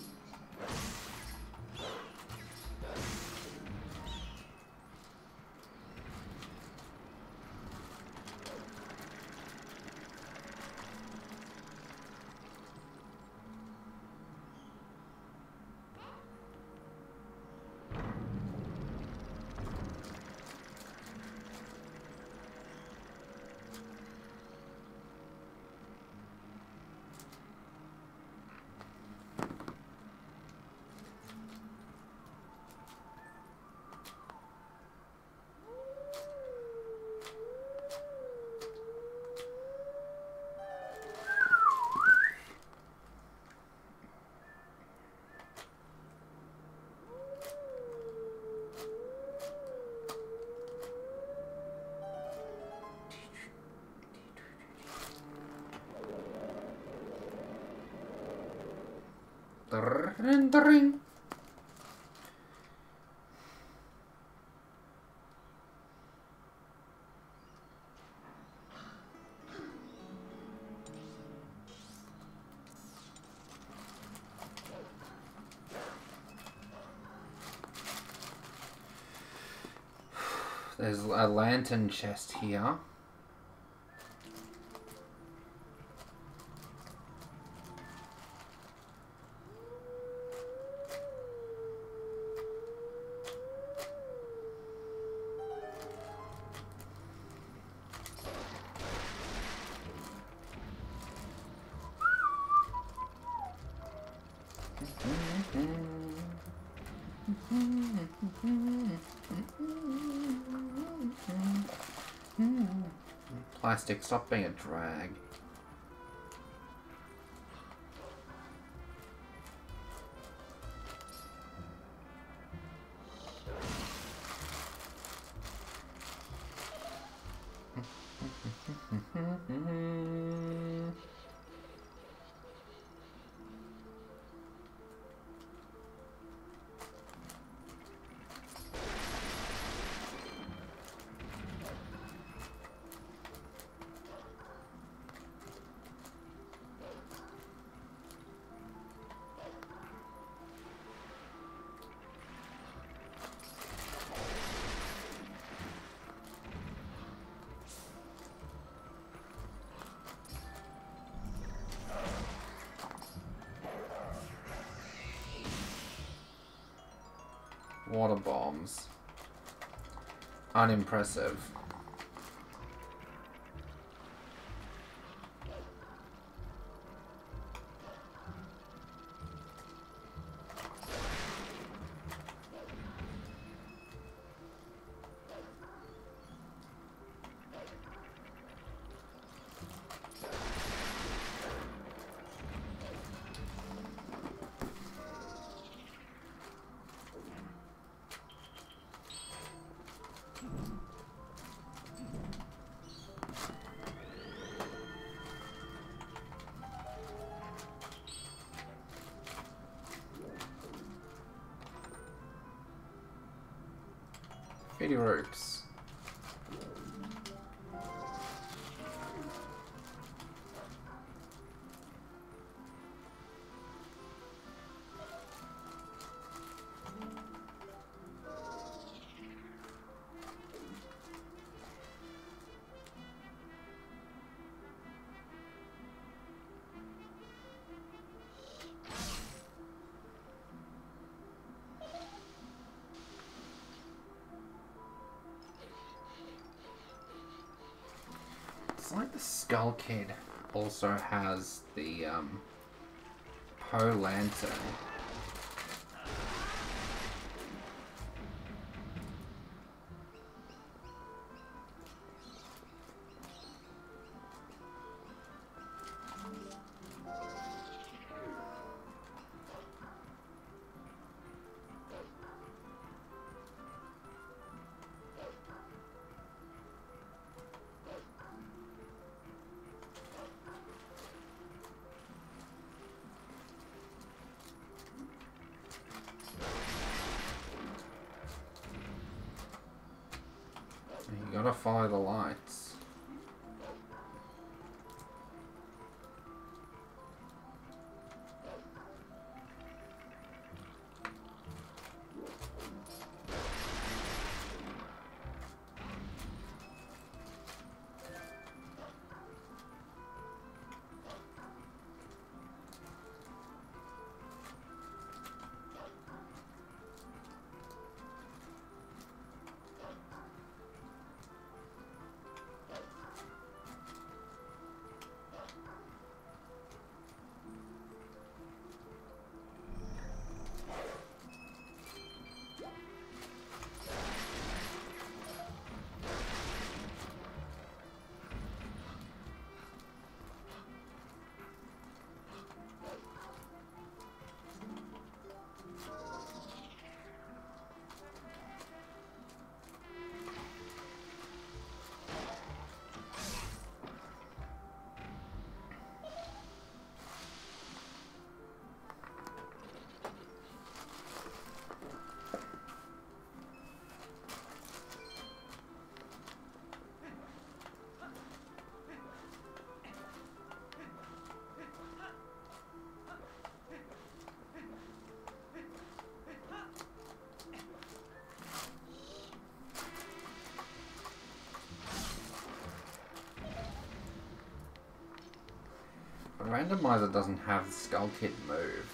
Dring, dring. There's a lantern chest here. Plastic, stop being a drag. Water bombs. Unimpressive. Fifty ropes. It's like the Skull Kid also has the um, Poe Lantern. You gotta follow the lights. Randomiser doesn't have the Skull Kid move.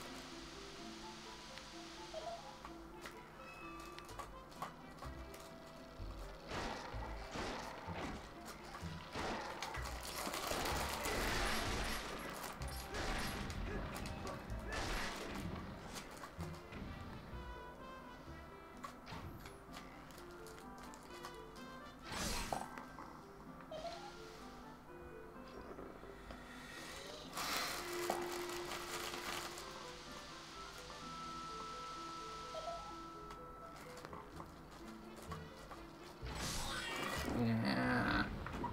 Yeah.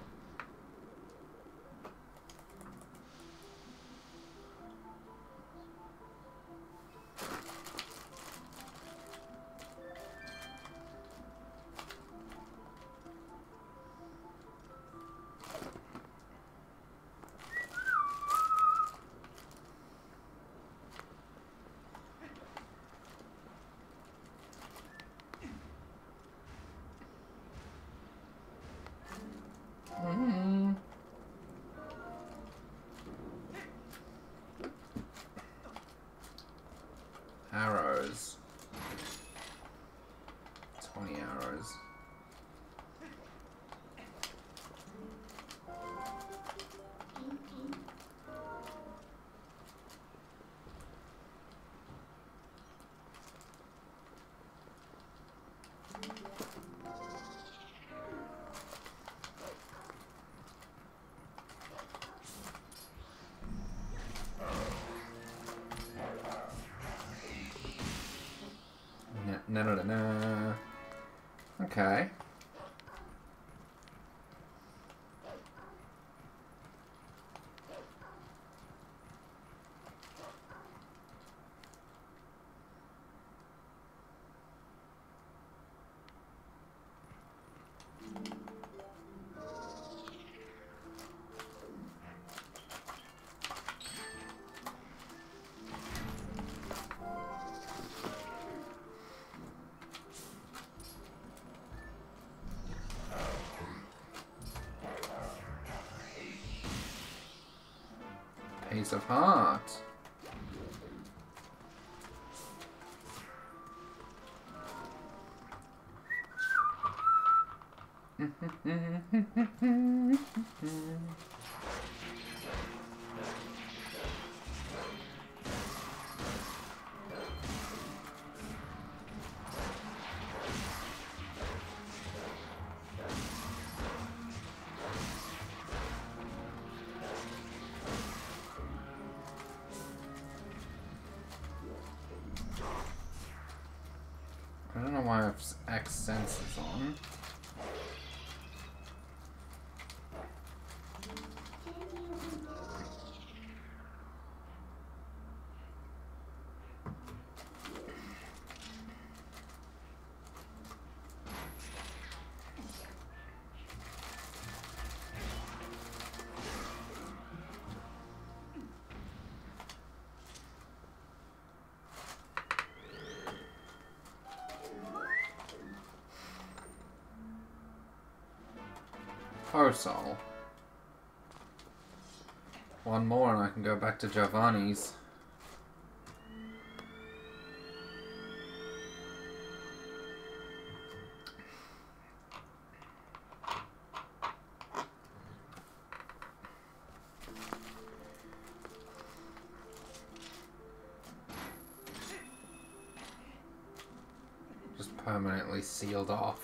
Mm. Arrows. twenty arrows. No, no, no, no. Okay. Piece of heart. I don't know why I have X sensors on. Oh, soul. One more and I can go back to Giovanni's. Just permanently sealed off.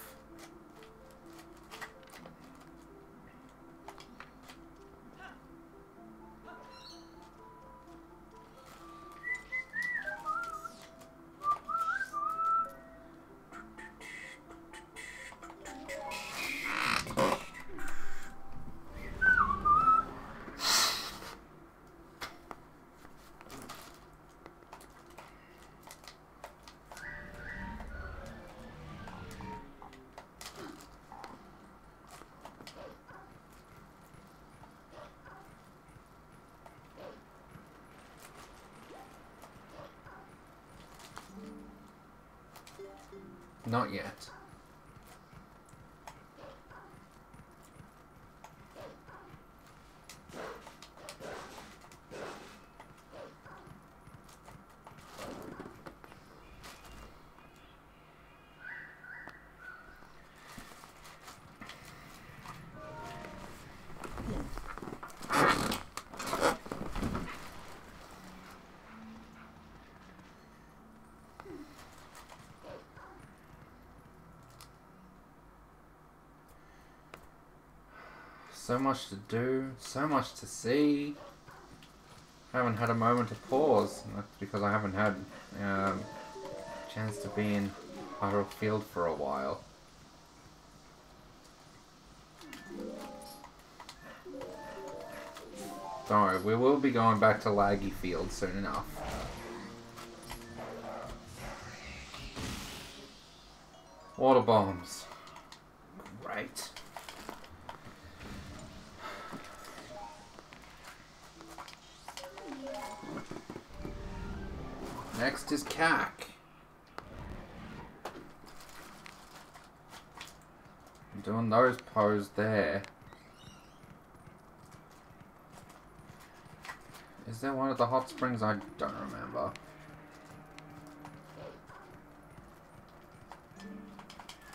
Not yet. So much to do, so much to see. I haven't had a moment to pause. That's because I haven't had um, a chance to be in Hyrule Field for a while. Don't worry, we will be going back to Laggy Field soon enough. Water bombs. Great. Next is Cack. I'm doing those poses there. Is there one at the hot springs? I don't remember.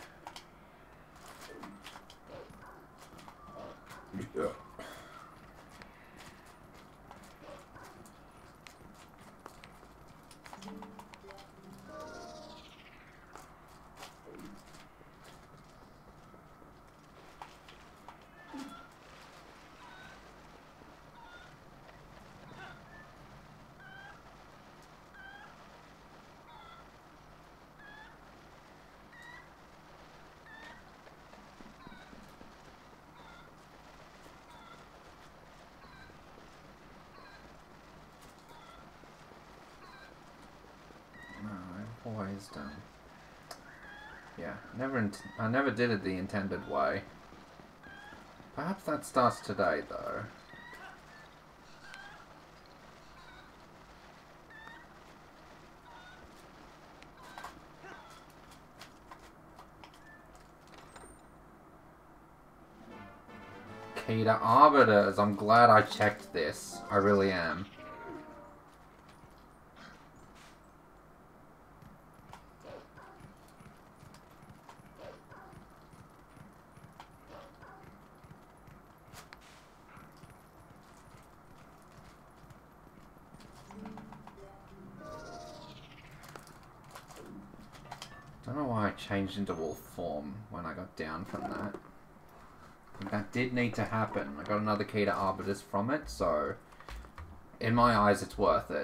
Always done. Yeah, never. Int I never did it the intended way. Perhaps that starts today, though. Key to Arbiters. I'm glad I checked this. I really am. Don't know why I changed into wolf form when I got down from that. But that did need to happen. I got another key to Arbiters from it, so in my eyes it's worth it.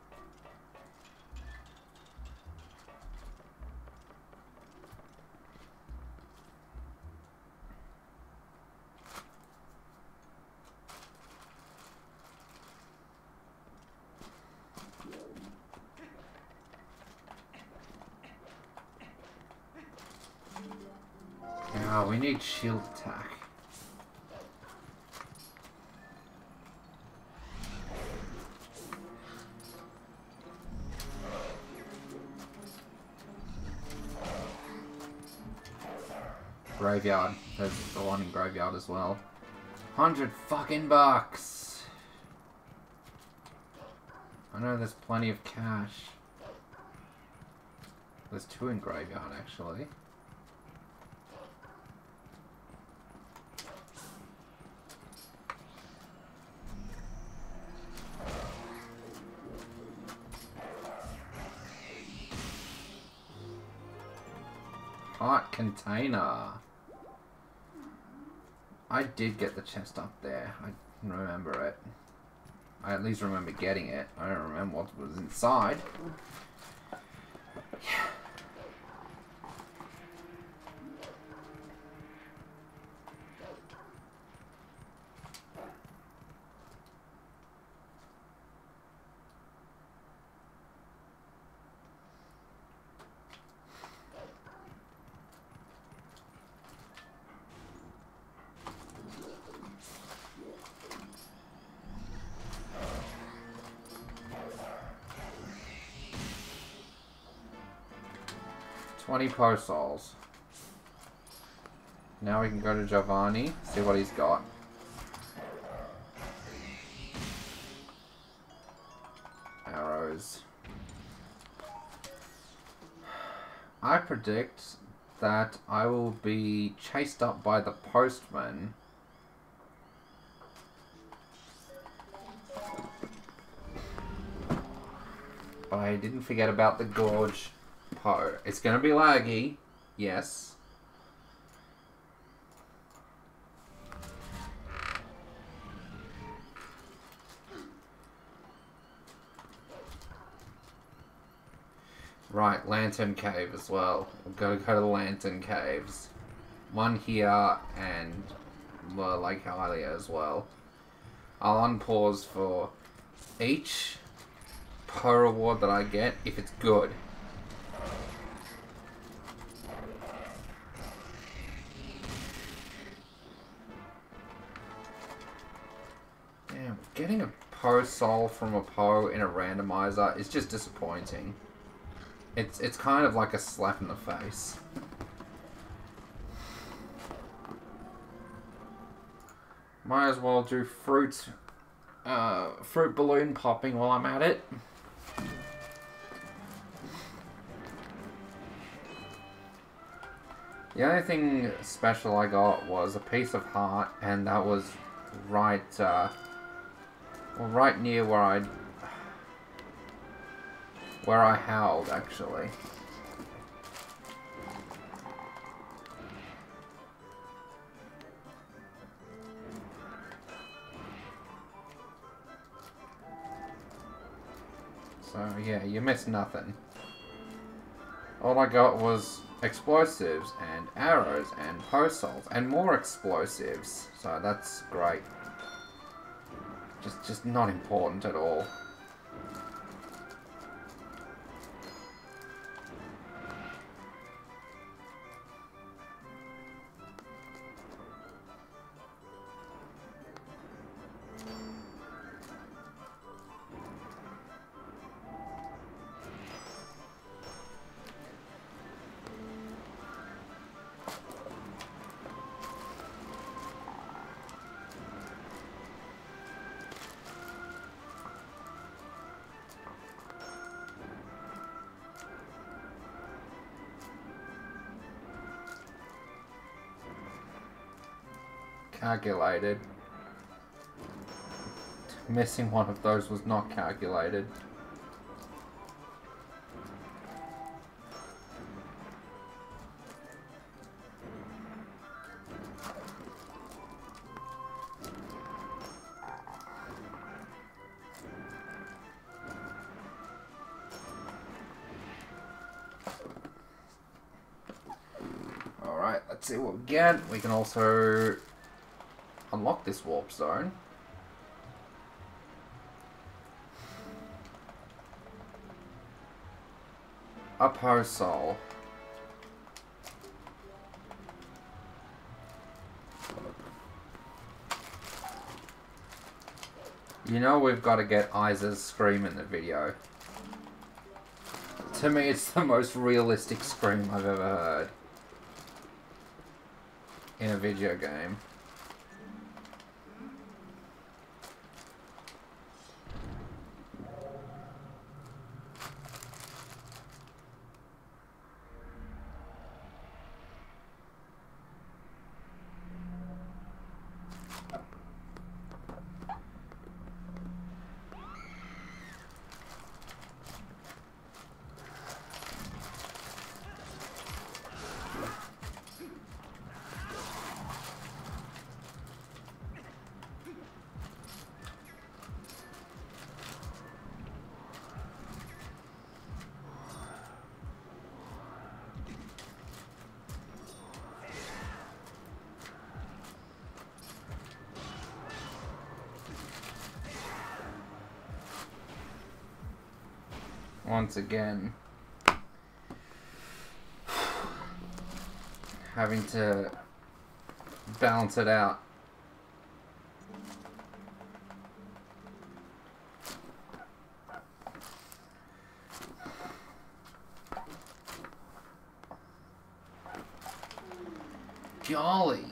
Now we need shield attack. Graveyard. There's the one in Graveyard as well. Hundred fucking bucks. I know there's plenty of cash. There's two in Graveyard actually. Heart container. I did get the chest up there. I remember it. I at least remember getting it. I don't remember what was inside. Yeah. twenty Posols. Now we can go to Giovanni, see what he's got. Arrows. I predict that I will be chased up by the postman. But I didn't forget about the gorge. Po. It's gonna be laggy, yes. Right, Lantern Cave as well. We've got to go to the Lantern Caves. One here and well, Lake Hylia as well. I'll unpause for each po reward that I get if it's good. Damn, getting a po soul from a po in a randomizer is just disappointing. It's it's kind of like a slap in the face. Might as well do fruit, uh, fruit balloon popping while I'm at it. The only thing special I got was a piece of heart, and that was right, uh, well, right near where I, where I howled actually. So yeah, you missed nothing. All I got was explosives and arrows and po-sols and more explosives. So that's great. Just just not important at all. calculated. Missing one of those was not calculated. Alright, let's see what we get. We can also unlock this warp zone. Upho Soul. You know we've got to get Isa's scream in the video. To me, it's the most realistic scream I've ever heard in a video game. Once again, having to balance it out. Golly.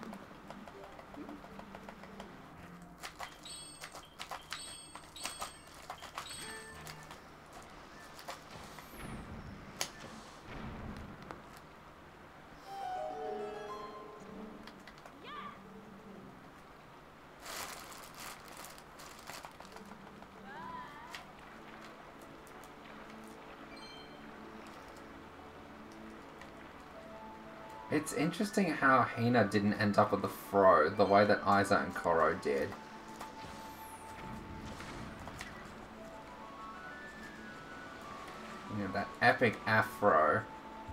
It's interesting how Hina didn't end up with the fro the way that Isa and Koro did. You know, that epic afro.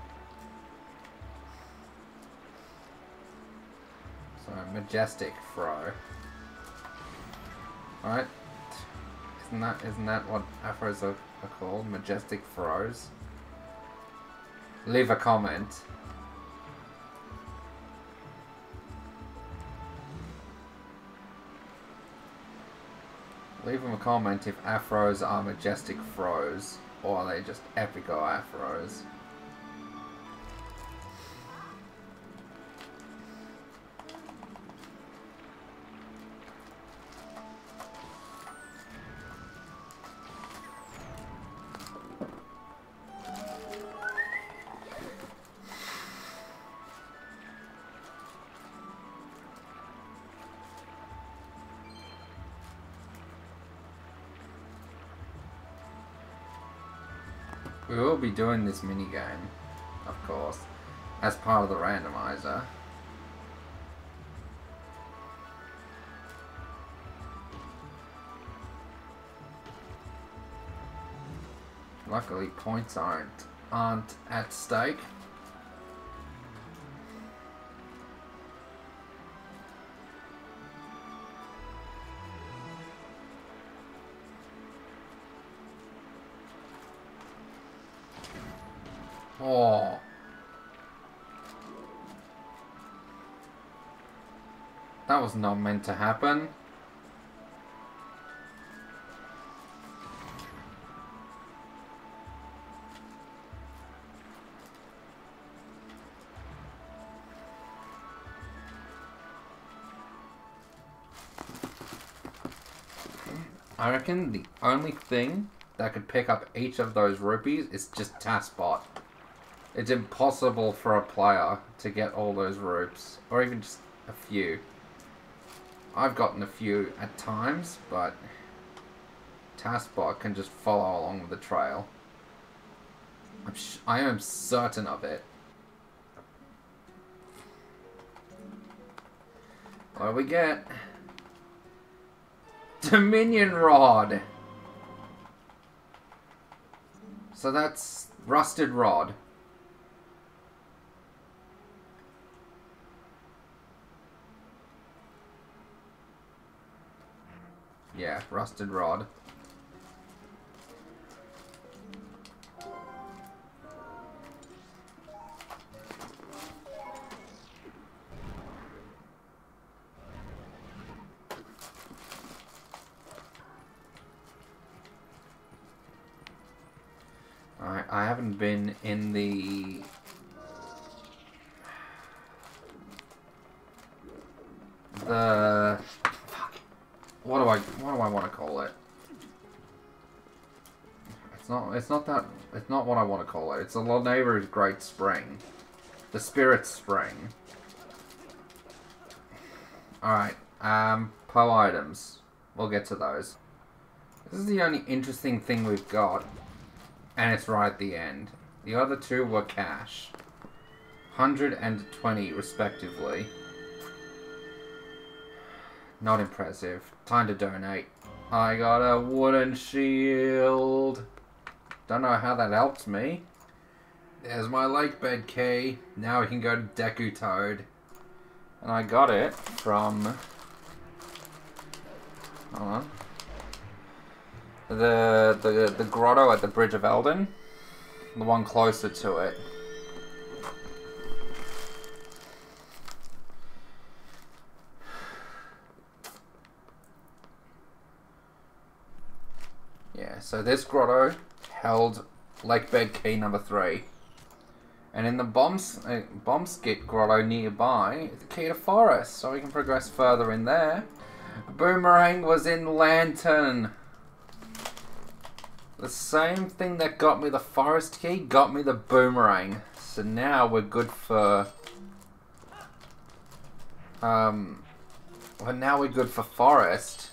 So, majestic fro. Alright. Isn't that, isn't that what afros are, are called? Majestic fros? Leave a comment. Leave them a comment if afros are majestic fros, or are they just epico afros. We will be doing this minigame, of course, as part of the randomizer. Luckily, points aren't aren't at stake. Oh. That was not meant to happen. I reckon the only thing that could pick up each of those rupees is just Taspot. It's impossible for a player to get all those ropes, or even just a few. I've gotten a few at times, but Taskbot can just follow along with the trail. I'm sh I am certain of it. What do we get? Dominion Rod! So that's Rusted Rod. Yeah, Rusted Rod. Alright, I haven't been in the... The... Fuck. What do I, what do I want to call it? It's not, it's not that, it's not what I want to call it. It's the Neighbor's Great Spring. The Spirit Spring. Alright, um, Poe items. We'll get to those. This is the only interesting thing we've got. And it's right at the end. The other two were cash. one hundred and twenty respectively. Not impressive. Time to donate. I got a wooden shield. Don't know how that helps me. There's my Lakebed key. Now we can go to Deku Toad. And I got it from... Hold on. The, the, the grotto at the Bridge of Eldin. The one closer to it. Yeah, so this grotto held Lakebed key number three. And in the bombs, uh, bomb skit grotto nearby, the key to forest, so we can progress further in there. Boomerang was in Lantern. The same thing that got me the forest key got me the boomerang. So now we're good for... Um... Well, now we're good for forest.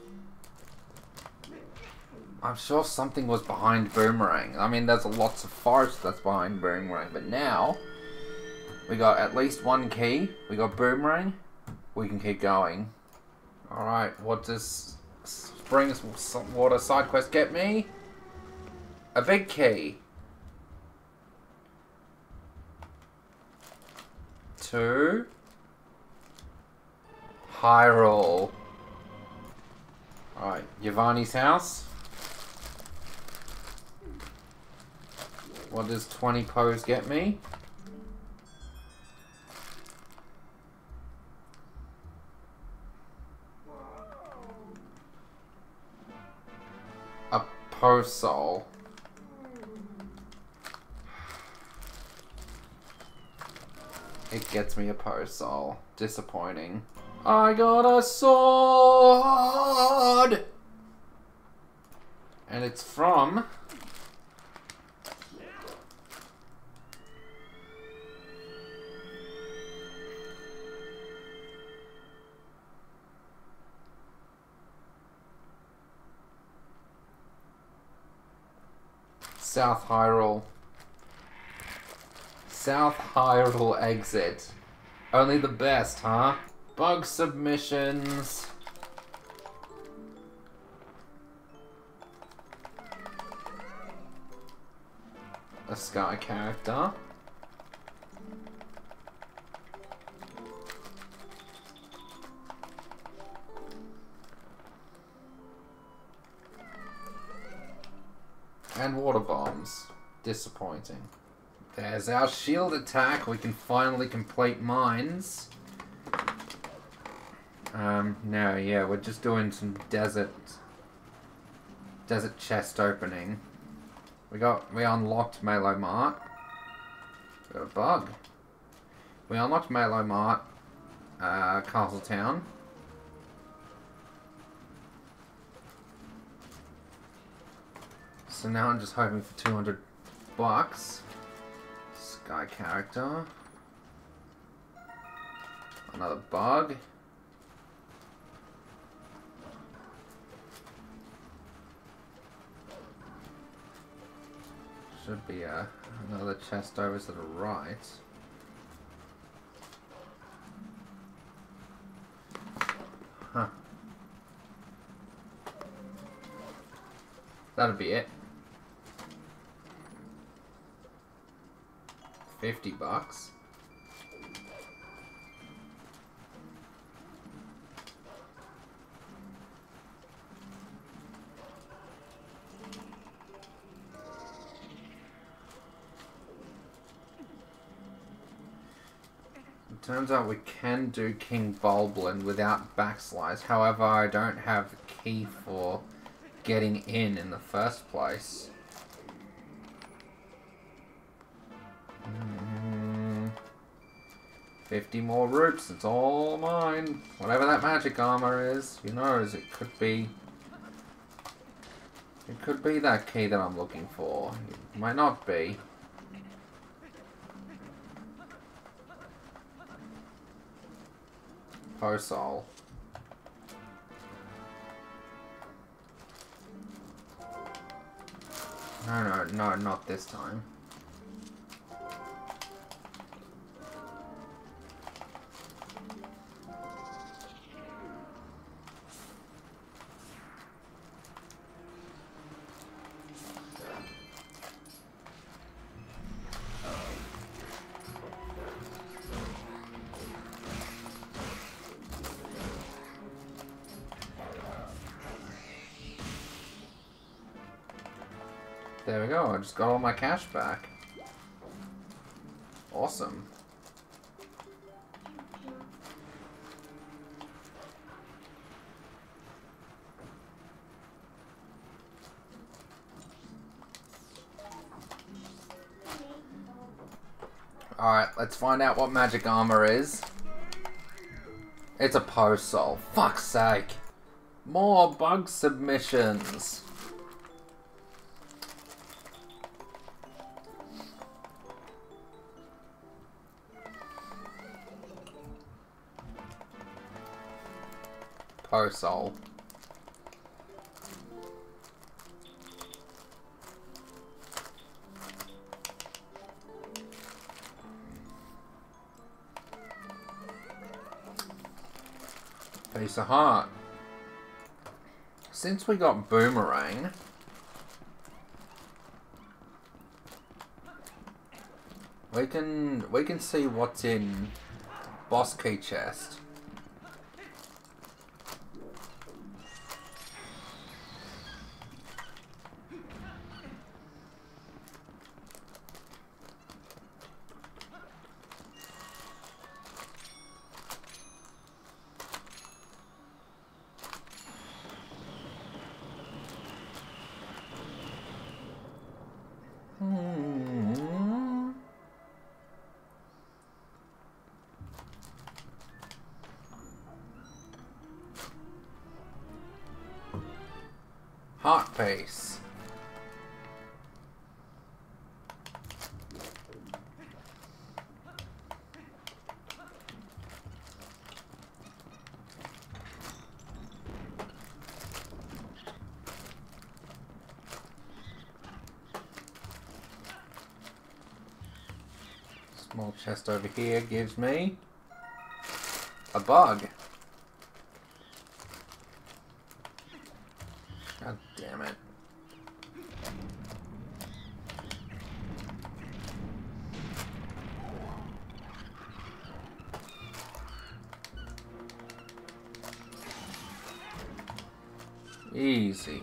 I'm sure something was behind boomerang. I mean, there's lots of forest that's behind boomerang. But now, we got at least one key. We got boomerang. We can keep going. Alright, what does Spring Water side quest get me? A big key. To Hyrule. Alright, Yavani's house. What does twenty Poes get me? A Poe soul. It gets me a Poe soul. Disappointing. I got a sword! And it's from... South Hyrule. South Hyrule exit. Only the best, huh? Bug submissions. A Sky character. And water bombs. Disappointing. There's our shield attack. We can finally complete mines. Um, no, yeah, we're just doing some desert... Desert chest opening. We got... We unlocked Malo Mart. We got a bug. We unlocked Malo Mart. Uh, Castle Town. So now I'm just hoping for two hundred bucks. Sky character. Another bug. Should be a, another chest over to the right. Huh. That'll be it. Fifty bucks. Turns out we can do King Bulblin without backslides. However, I don't have the key for getting in in the first place. Mm, fifty more roots. It's all mine. Whatever that magic armor is, who knows? It could be... It could be that key that I'm looking for. It might not be. Posol. No, no, no, not this time. There we go, I just got all my cash back. Awesome. Alright, let's find out what magic armor is. It's a Posol. Fuck's sake. More bug submissions. Posol. Piece of heart. Since we got Boomerang, we can we can see what's in boss key chest. Heart piece. Small chest over here gives me a bug. God damn it. Easy.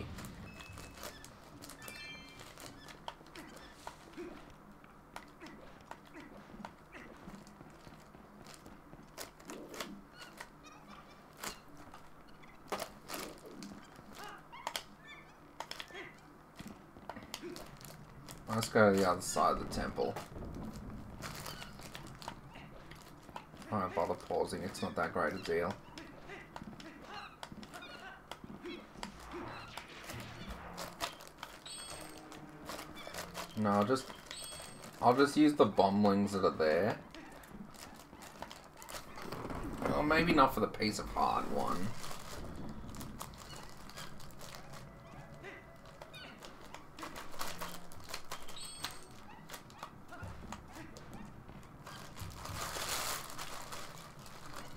Let's go to the other side of the temple. I won't bother pausing, it's not that great a deal. No, I'll just... I'll just use the bomblings that are there. Well, maybe not for the piece of heart one.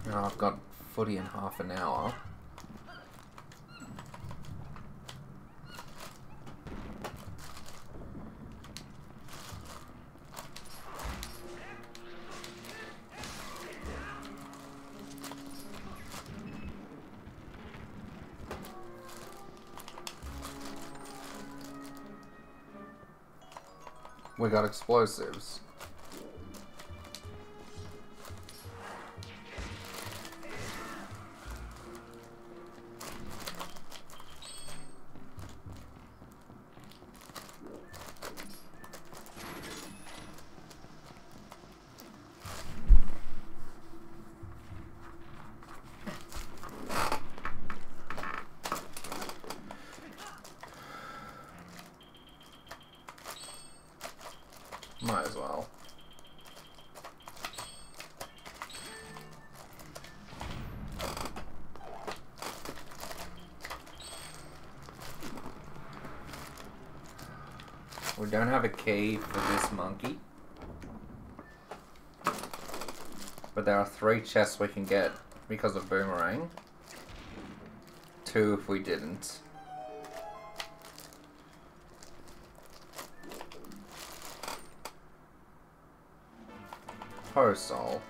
Oh, I've got footy in half an hour. We got explosives. Might as well. We don't have a key for this monkey. But there are three chests we can get because of Boomerang. Two if we didn't. Soul.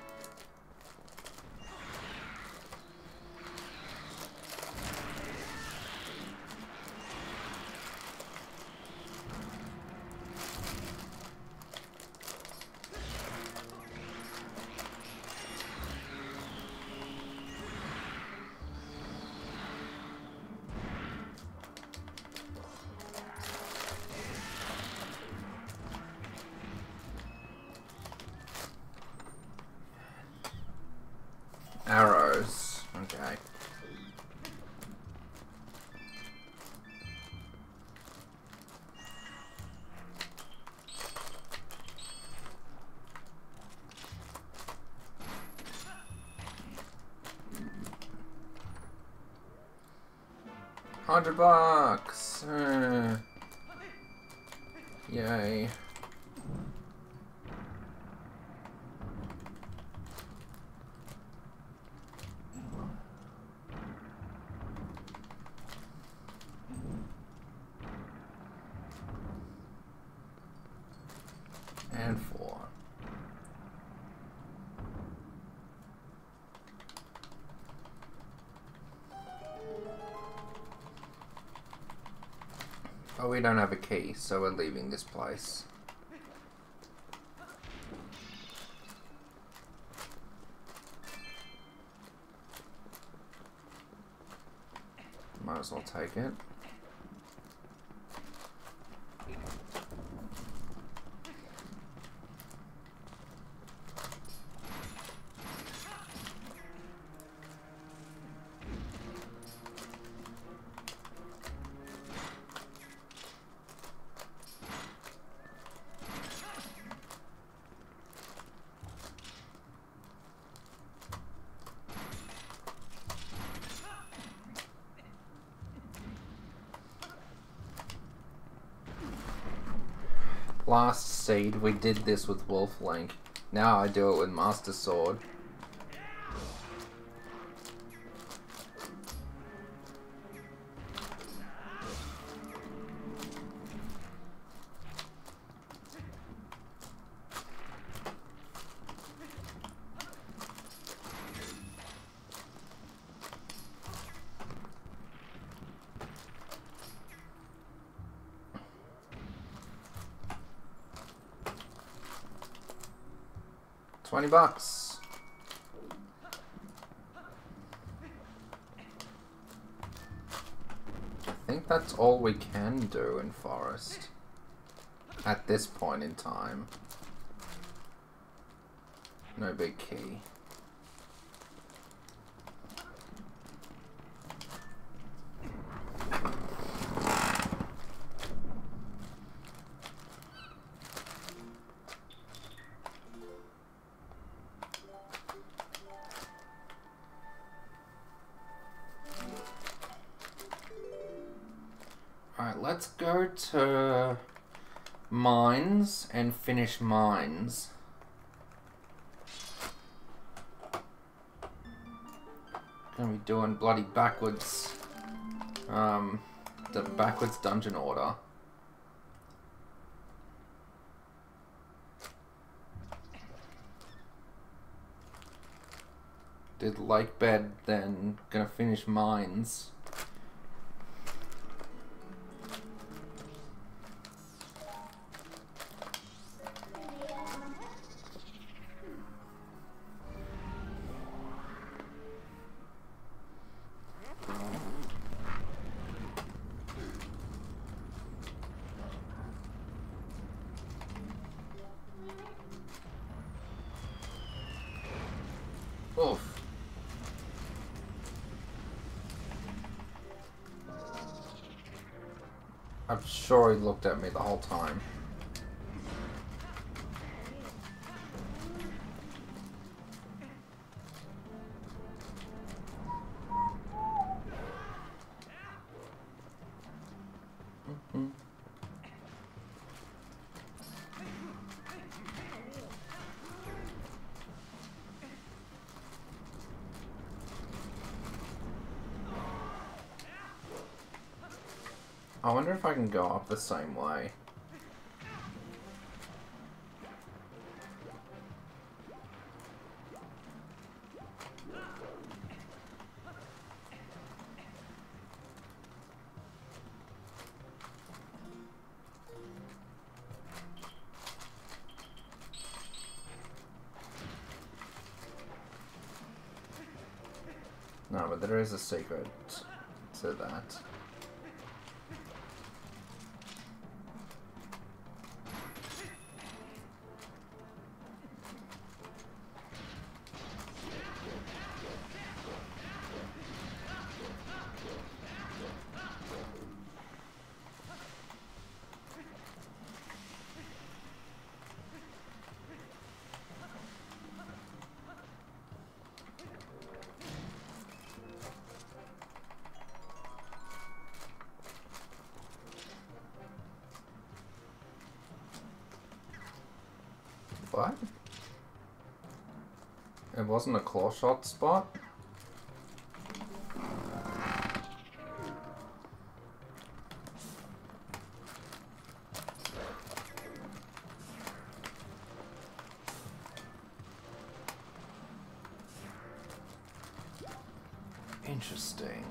Arrows. Okay. Hundred bucks. Uh, yay. And four. Oh, we don't have a key, so we're leaving this place. Might as well take it. Last seed, we did this with Wolf Link. Now I do it with Master Sword. Twenty bucks. I think that's all we can do in Forest at this point in time. No big key. Alright, let's go to Mines and finish Mines. Gonna be doing bloody backwards, um, the backwards dungeon order. Did Lakebed, then gonna finish Mines. Oof. I'm sure he looked at me the whole time. Mm-hmm. I wonder if I can go up the same way. No, but there is a secret to that. What? It wasn't a claw shot spot? Interesting.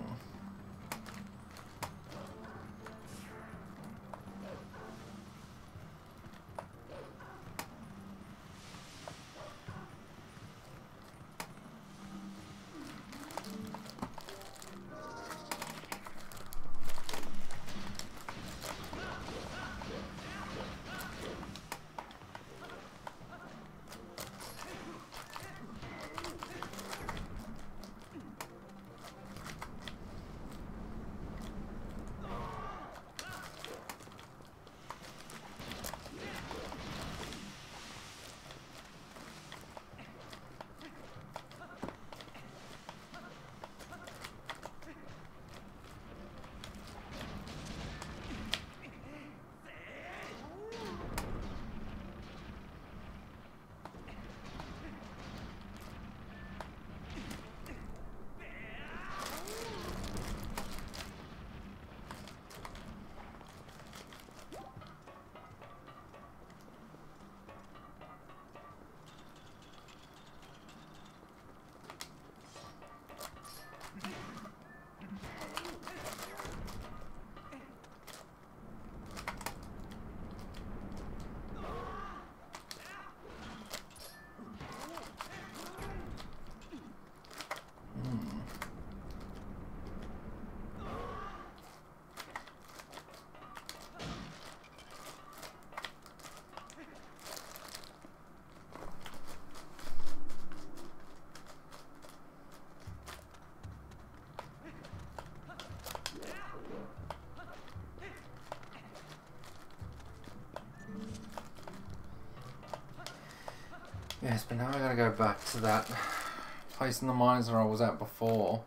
Yes, but now I gotta go back to that place in the mines where I was at before.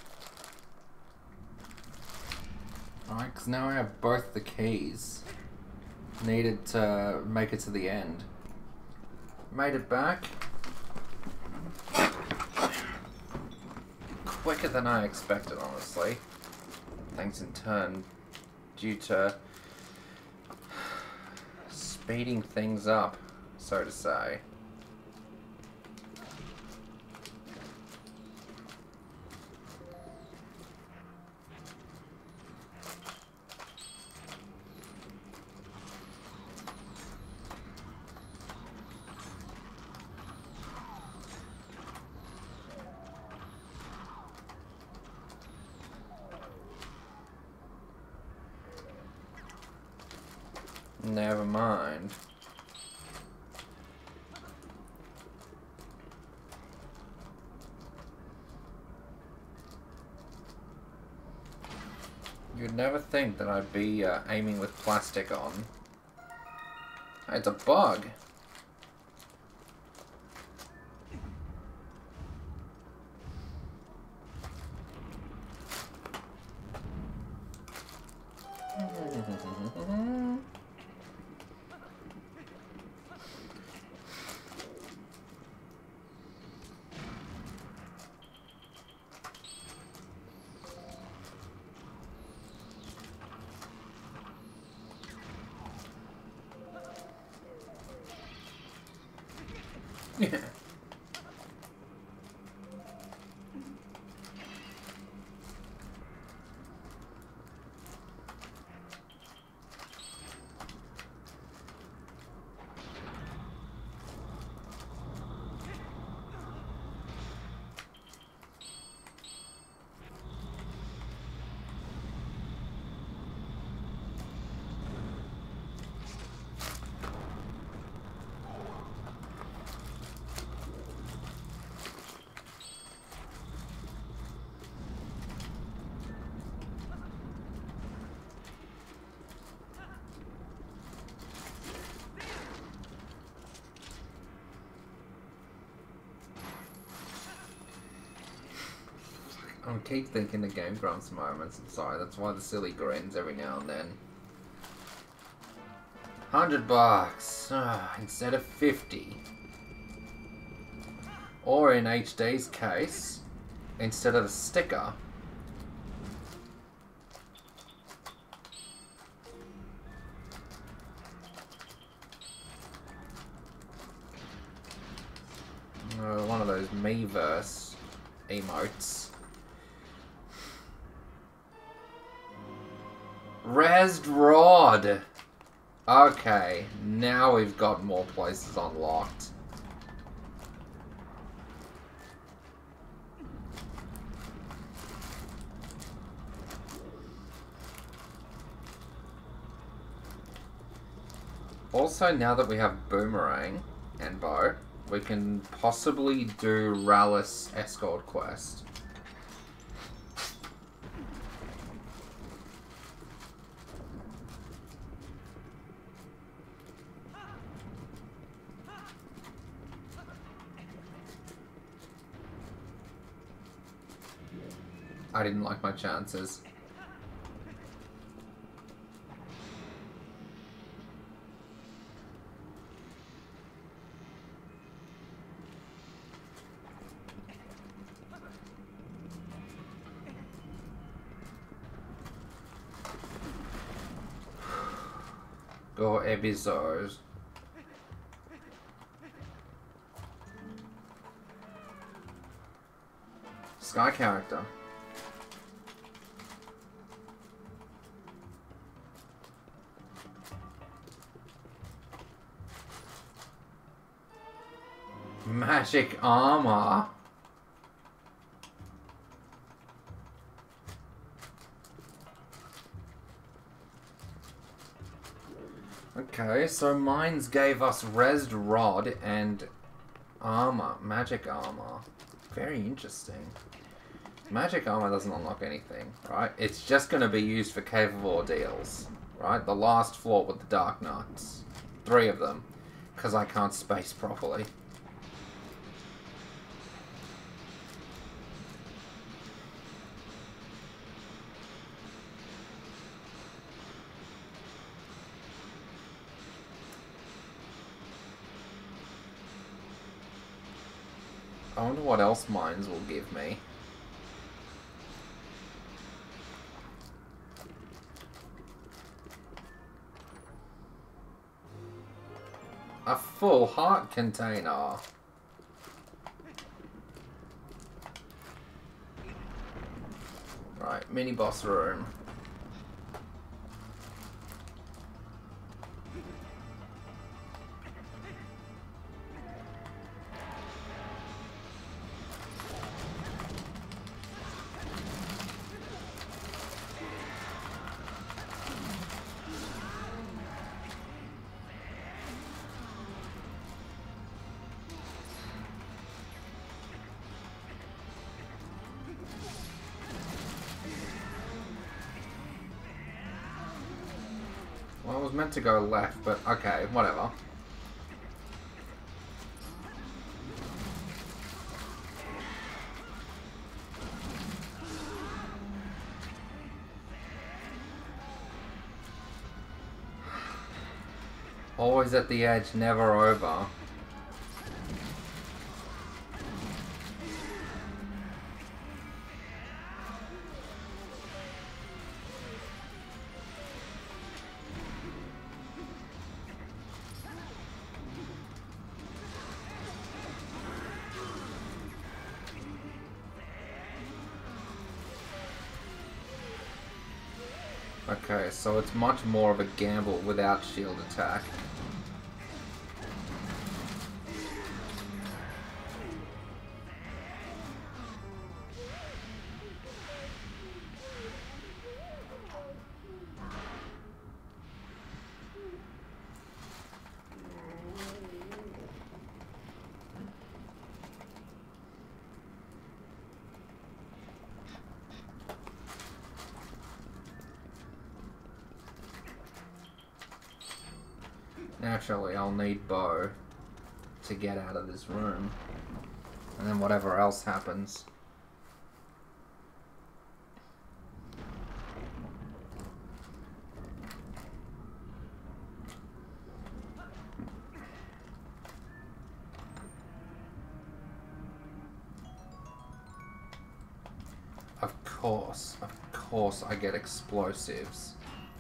Alright, because now I have both the keys needed to make it to the end. Made it back. quicker than I expected, honestly. Thanks in turn due to speeding things up, so to say. Never mind. You'd never think that I'd be uh, aiming with plastic on. It's a bug. Yeah. I keep thinking the Game Grumps moments. I'm sorry, that's why the silly grins every now and then. Hundred bucks ah, instead of fifty, or in H D's case, instead of a sticker. Uh, one of those Miiverse emotes. Rezzed Rod! Okay, now we've got more places unlocked. Also, now that we have Boomerang and Bow, we can possibly do Rallis Escort Quest. I didn't like my chances. Go episodes. Sky character. Magic armor. Okay, so mines gave us Rezzed Rod and armor, magic armor. Very interesting. Magic armor doesn't unlock anything, right? It's just going to be used for Cave of Ordeals, right? The last floor with the Dark Knights. Three of them, because I can't space properly. I wonder what else mines will give me. full heart container. Right, mini boss room. Well, I was meant to go left, but okay, whatever. Always at the edge, never over. Okay, so it's much more of a gamble without shield attack. Naturally, I'll need Bo to get out of this room. And then whatever else happens. Of course, of course I get explosives.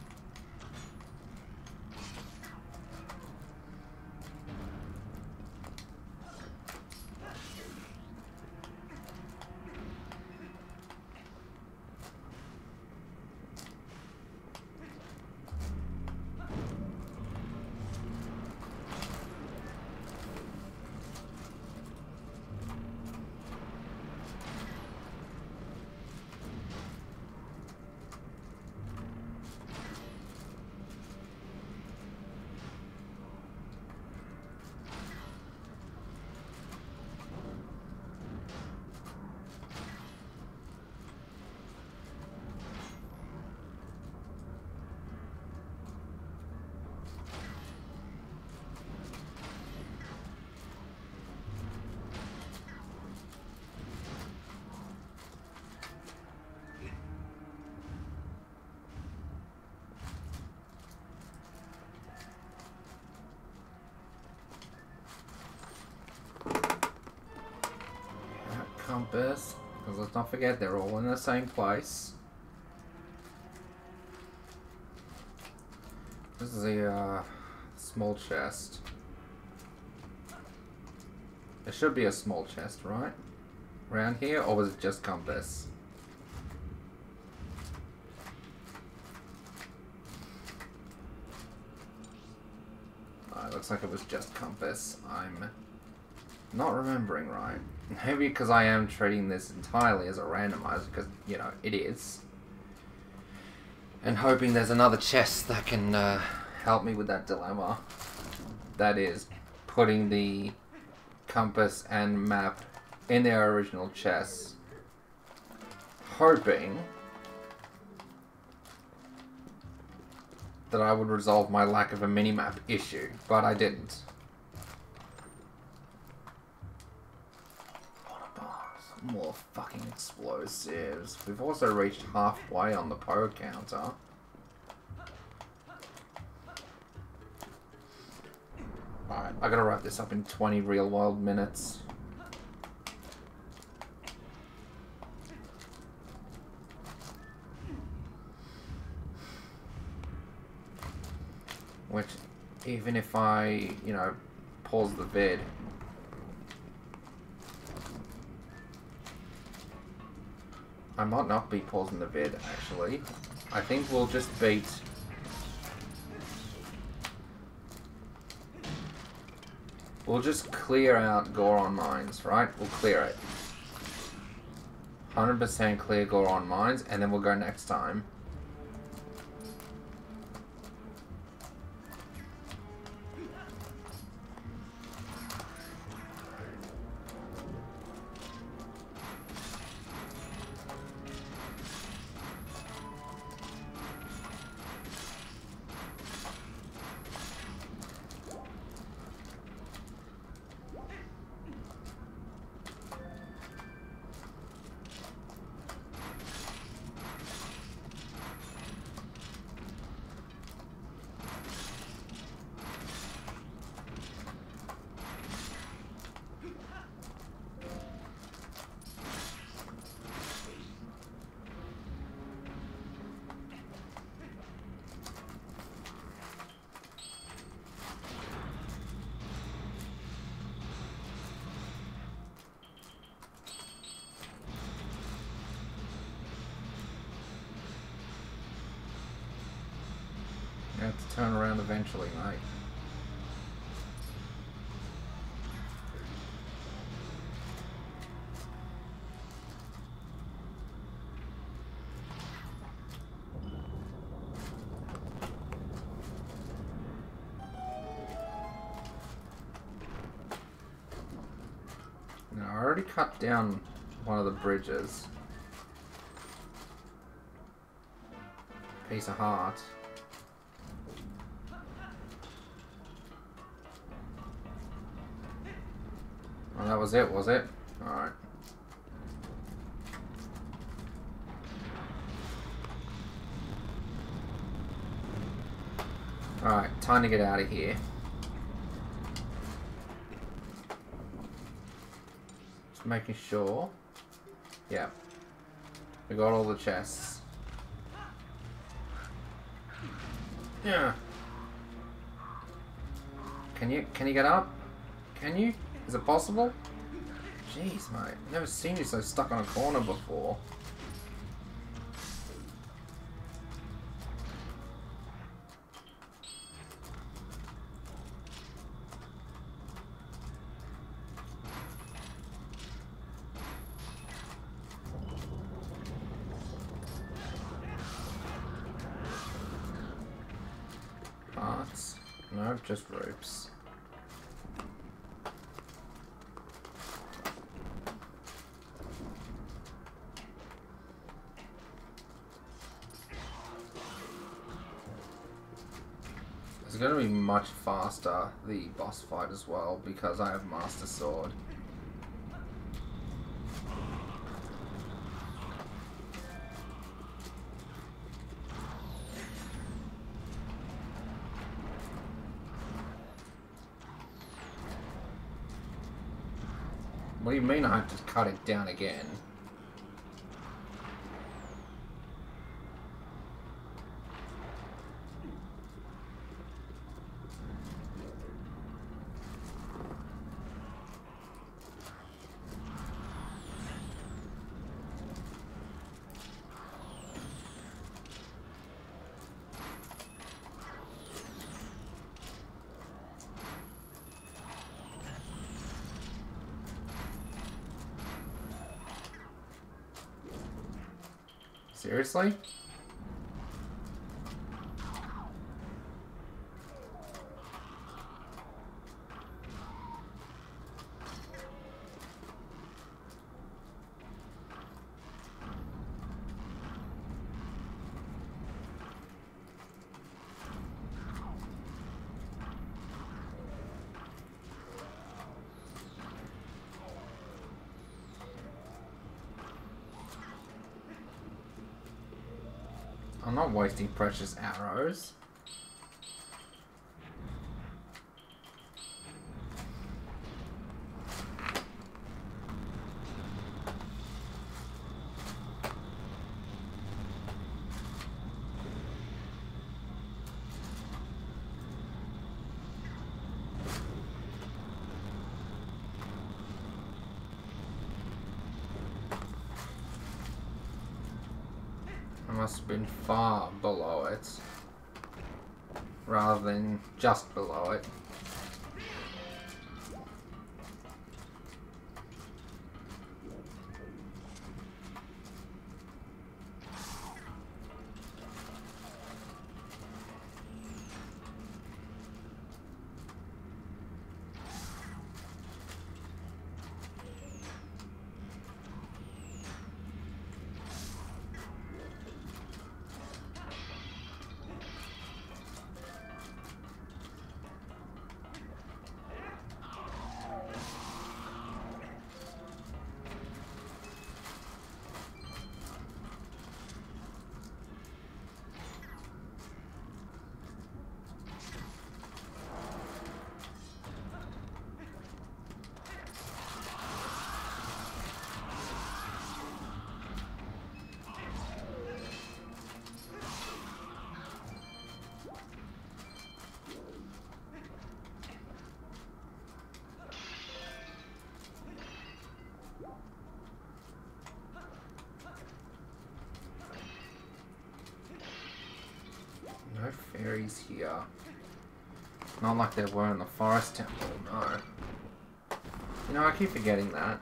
Compass, because let's not forget they're all in the same place. This is a uh, small chest. There should be a small chest, right? Around here, or was it just compass? Oh, it looks like it was just compass. I'm not remembering right. Maybe because I am treating this entirely as a randomizer, because, you know, it is. And hoping there's another chest that can uh, help me with that dilemma. That is, putting the compass and map in their original chests. Hoping that I would resolve my lack of a minimap issue, but I didn't. More fucking explosives. We've also reached halfway on the Poe counter. Alright, I gotta wrap this up in twenty real world minutes. Which, even if I, you know, pause the vid. I might not be pausing the vid, actually. I think we'll just beat... We'll just clear out Goron Mines, right? We'll clear it. one hundred percent clear Goron Mines, and then we'll go next time. You have to turn around eventually, mate. Now, I already cut down one of the bridges. Piece of heart. Oh, that was it, was it? Alright. Alright, time to get out of here. Just making sure. Yeah. We got all the chests. Yeah. Can you, can you get up? Can you? Is it possible? Jeez, mate. Never seen you so stuck on a corner before. Parts? No, just ropes. It's going to be much faster, the boss fight as well, because I have Master Sword. What do you mean I have to cut it down again? Seriously? I'm not wasting precious arrows. must have been far below it. Rather than just below it. No fairies here. Not like there were in the forest temple, no. You know, I keep forgetting that.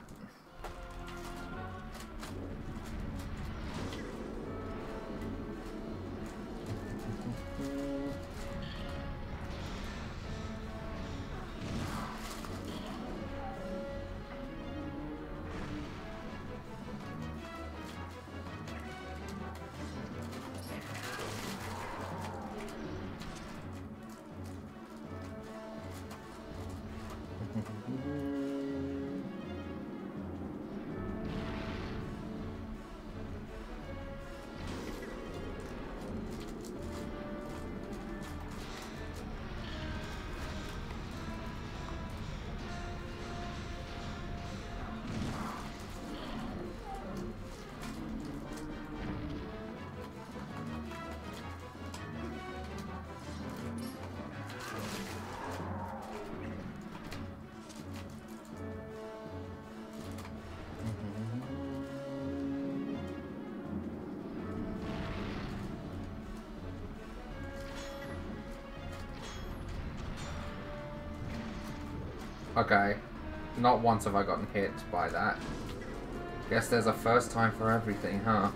Okay, not once have I gotten hit by that. Guess there's a first time for everything, huh?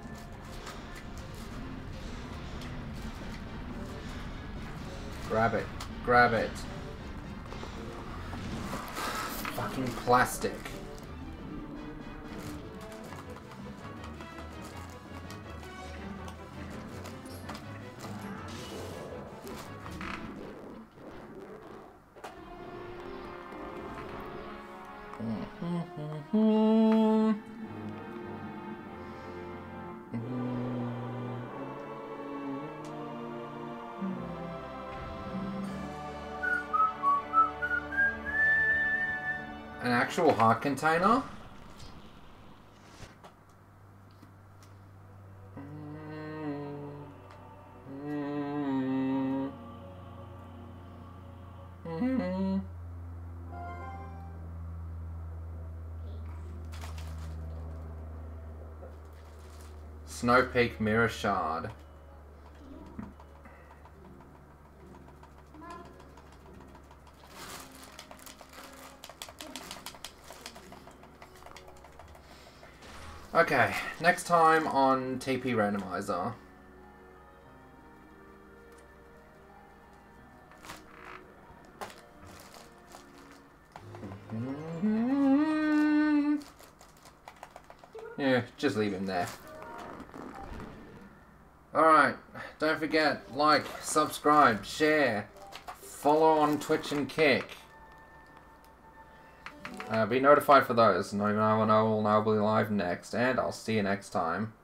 Grab it. Grab it. Fucking plastic. An actual heart container? Snow Peak Mirror Shard. Okay, next time on T P Randomiser. Yeah, just leave him there. Alright, don't forget, like, subscribe, share, follow on Twitch and Kick. Uh, be notified for those, and I will know when I will now be live next, and I'll see you next time.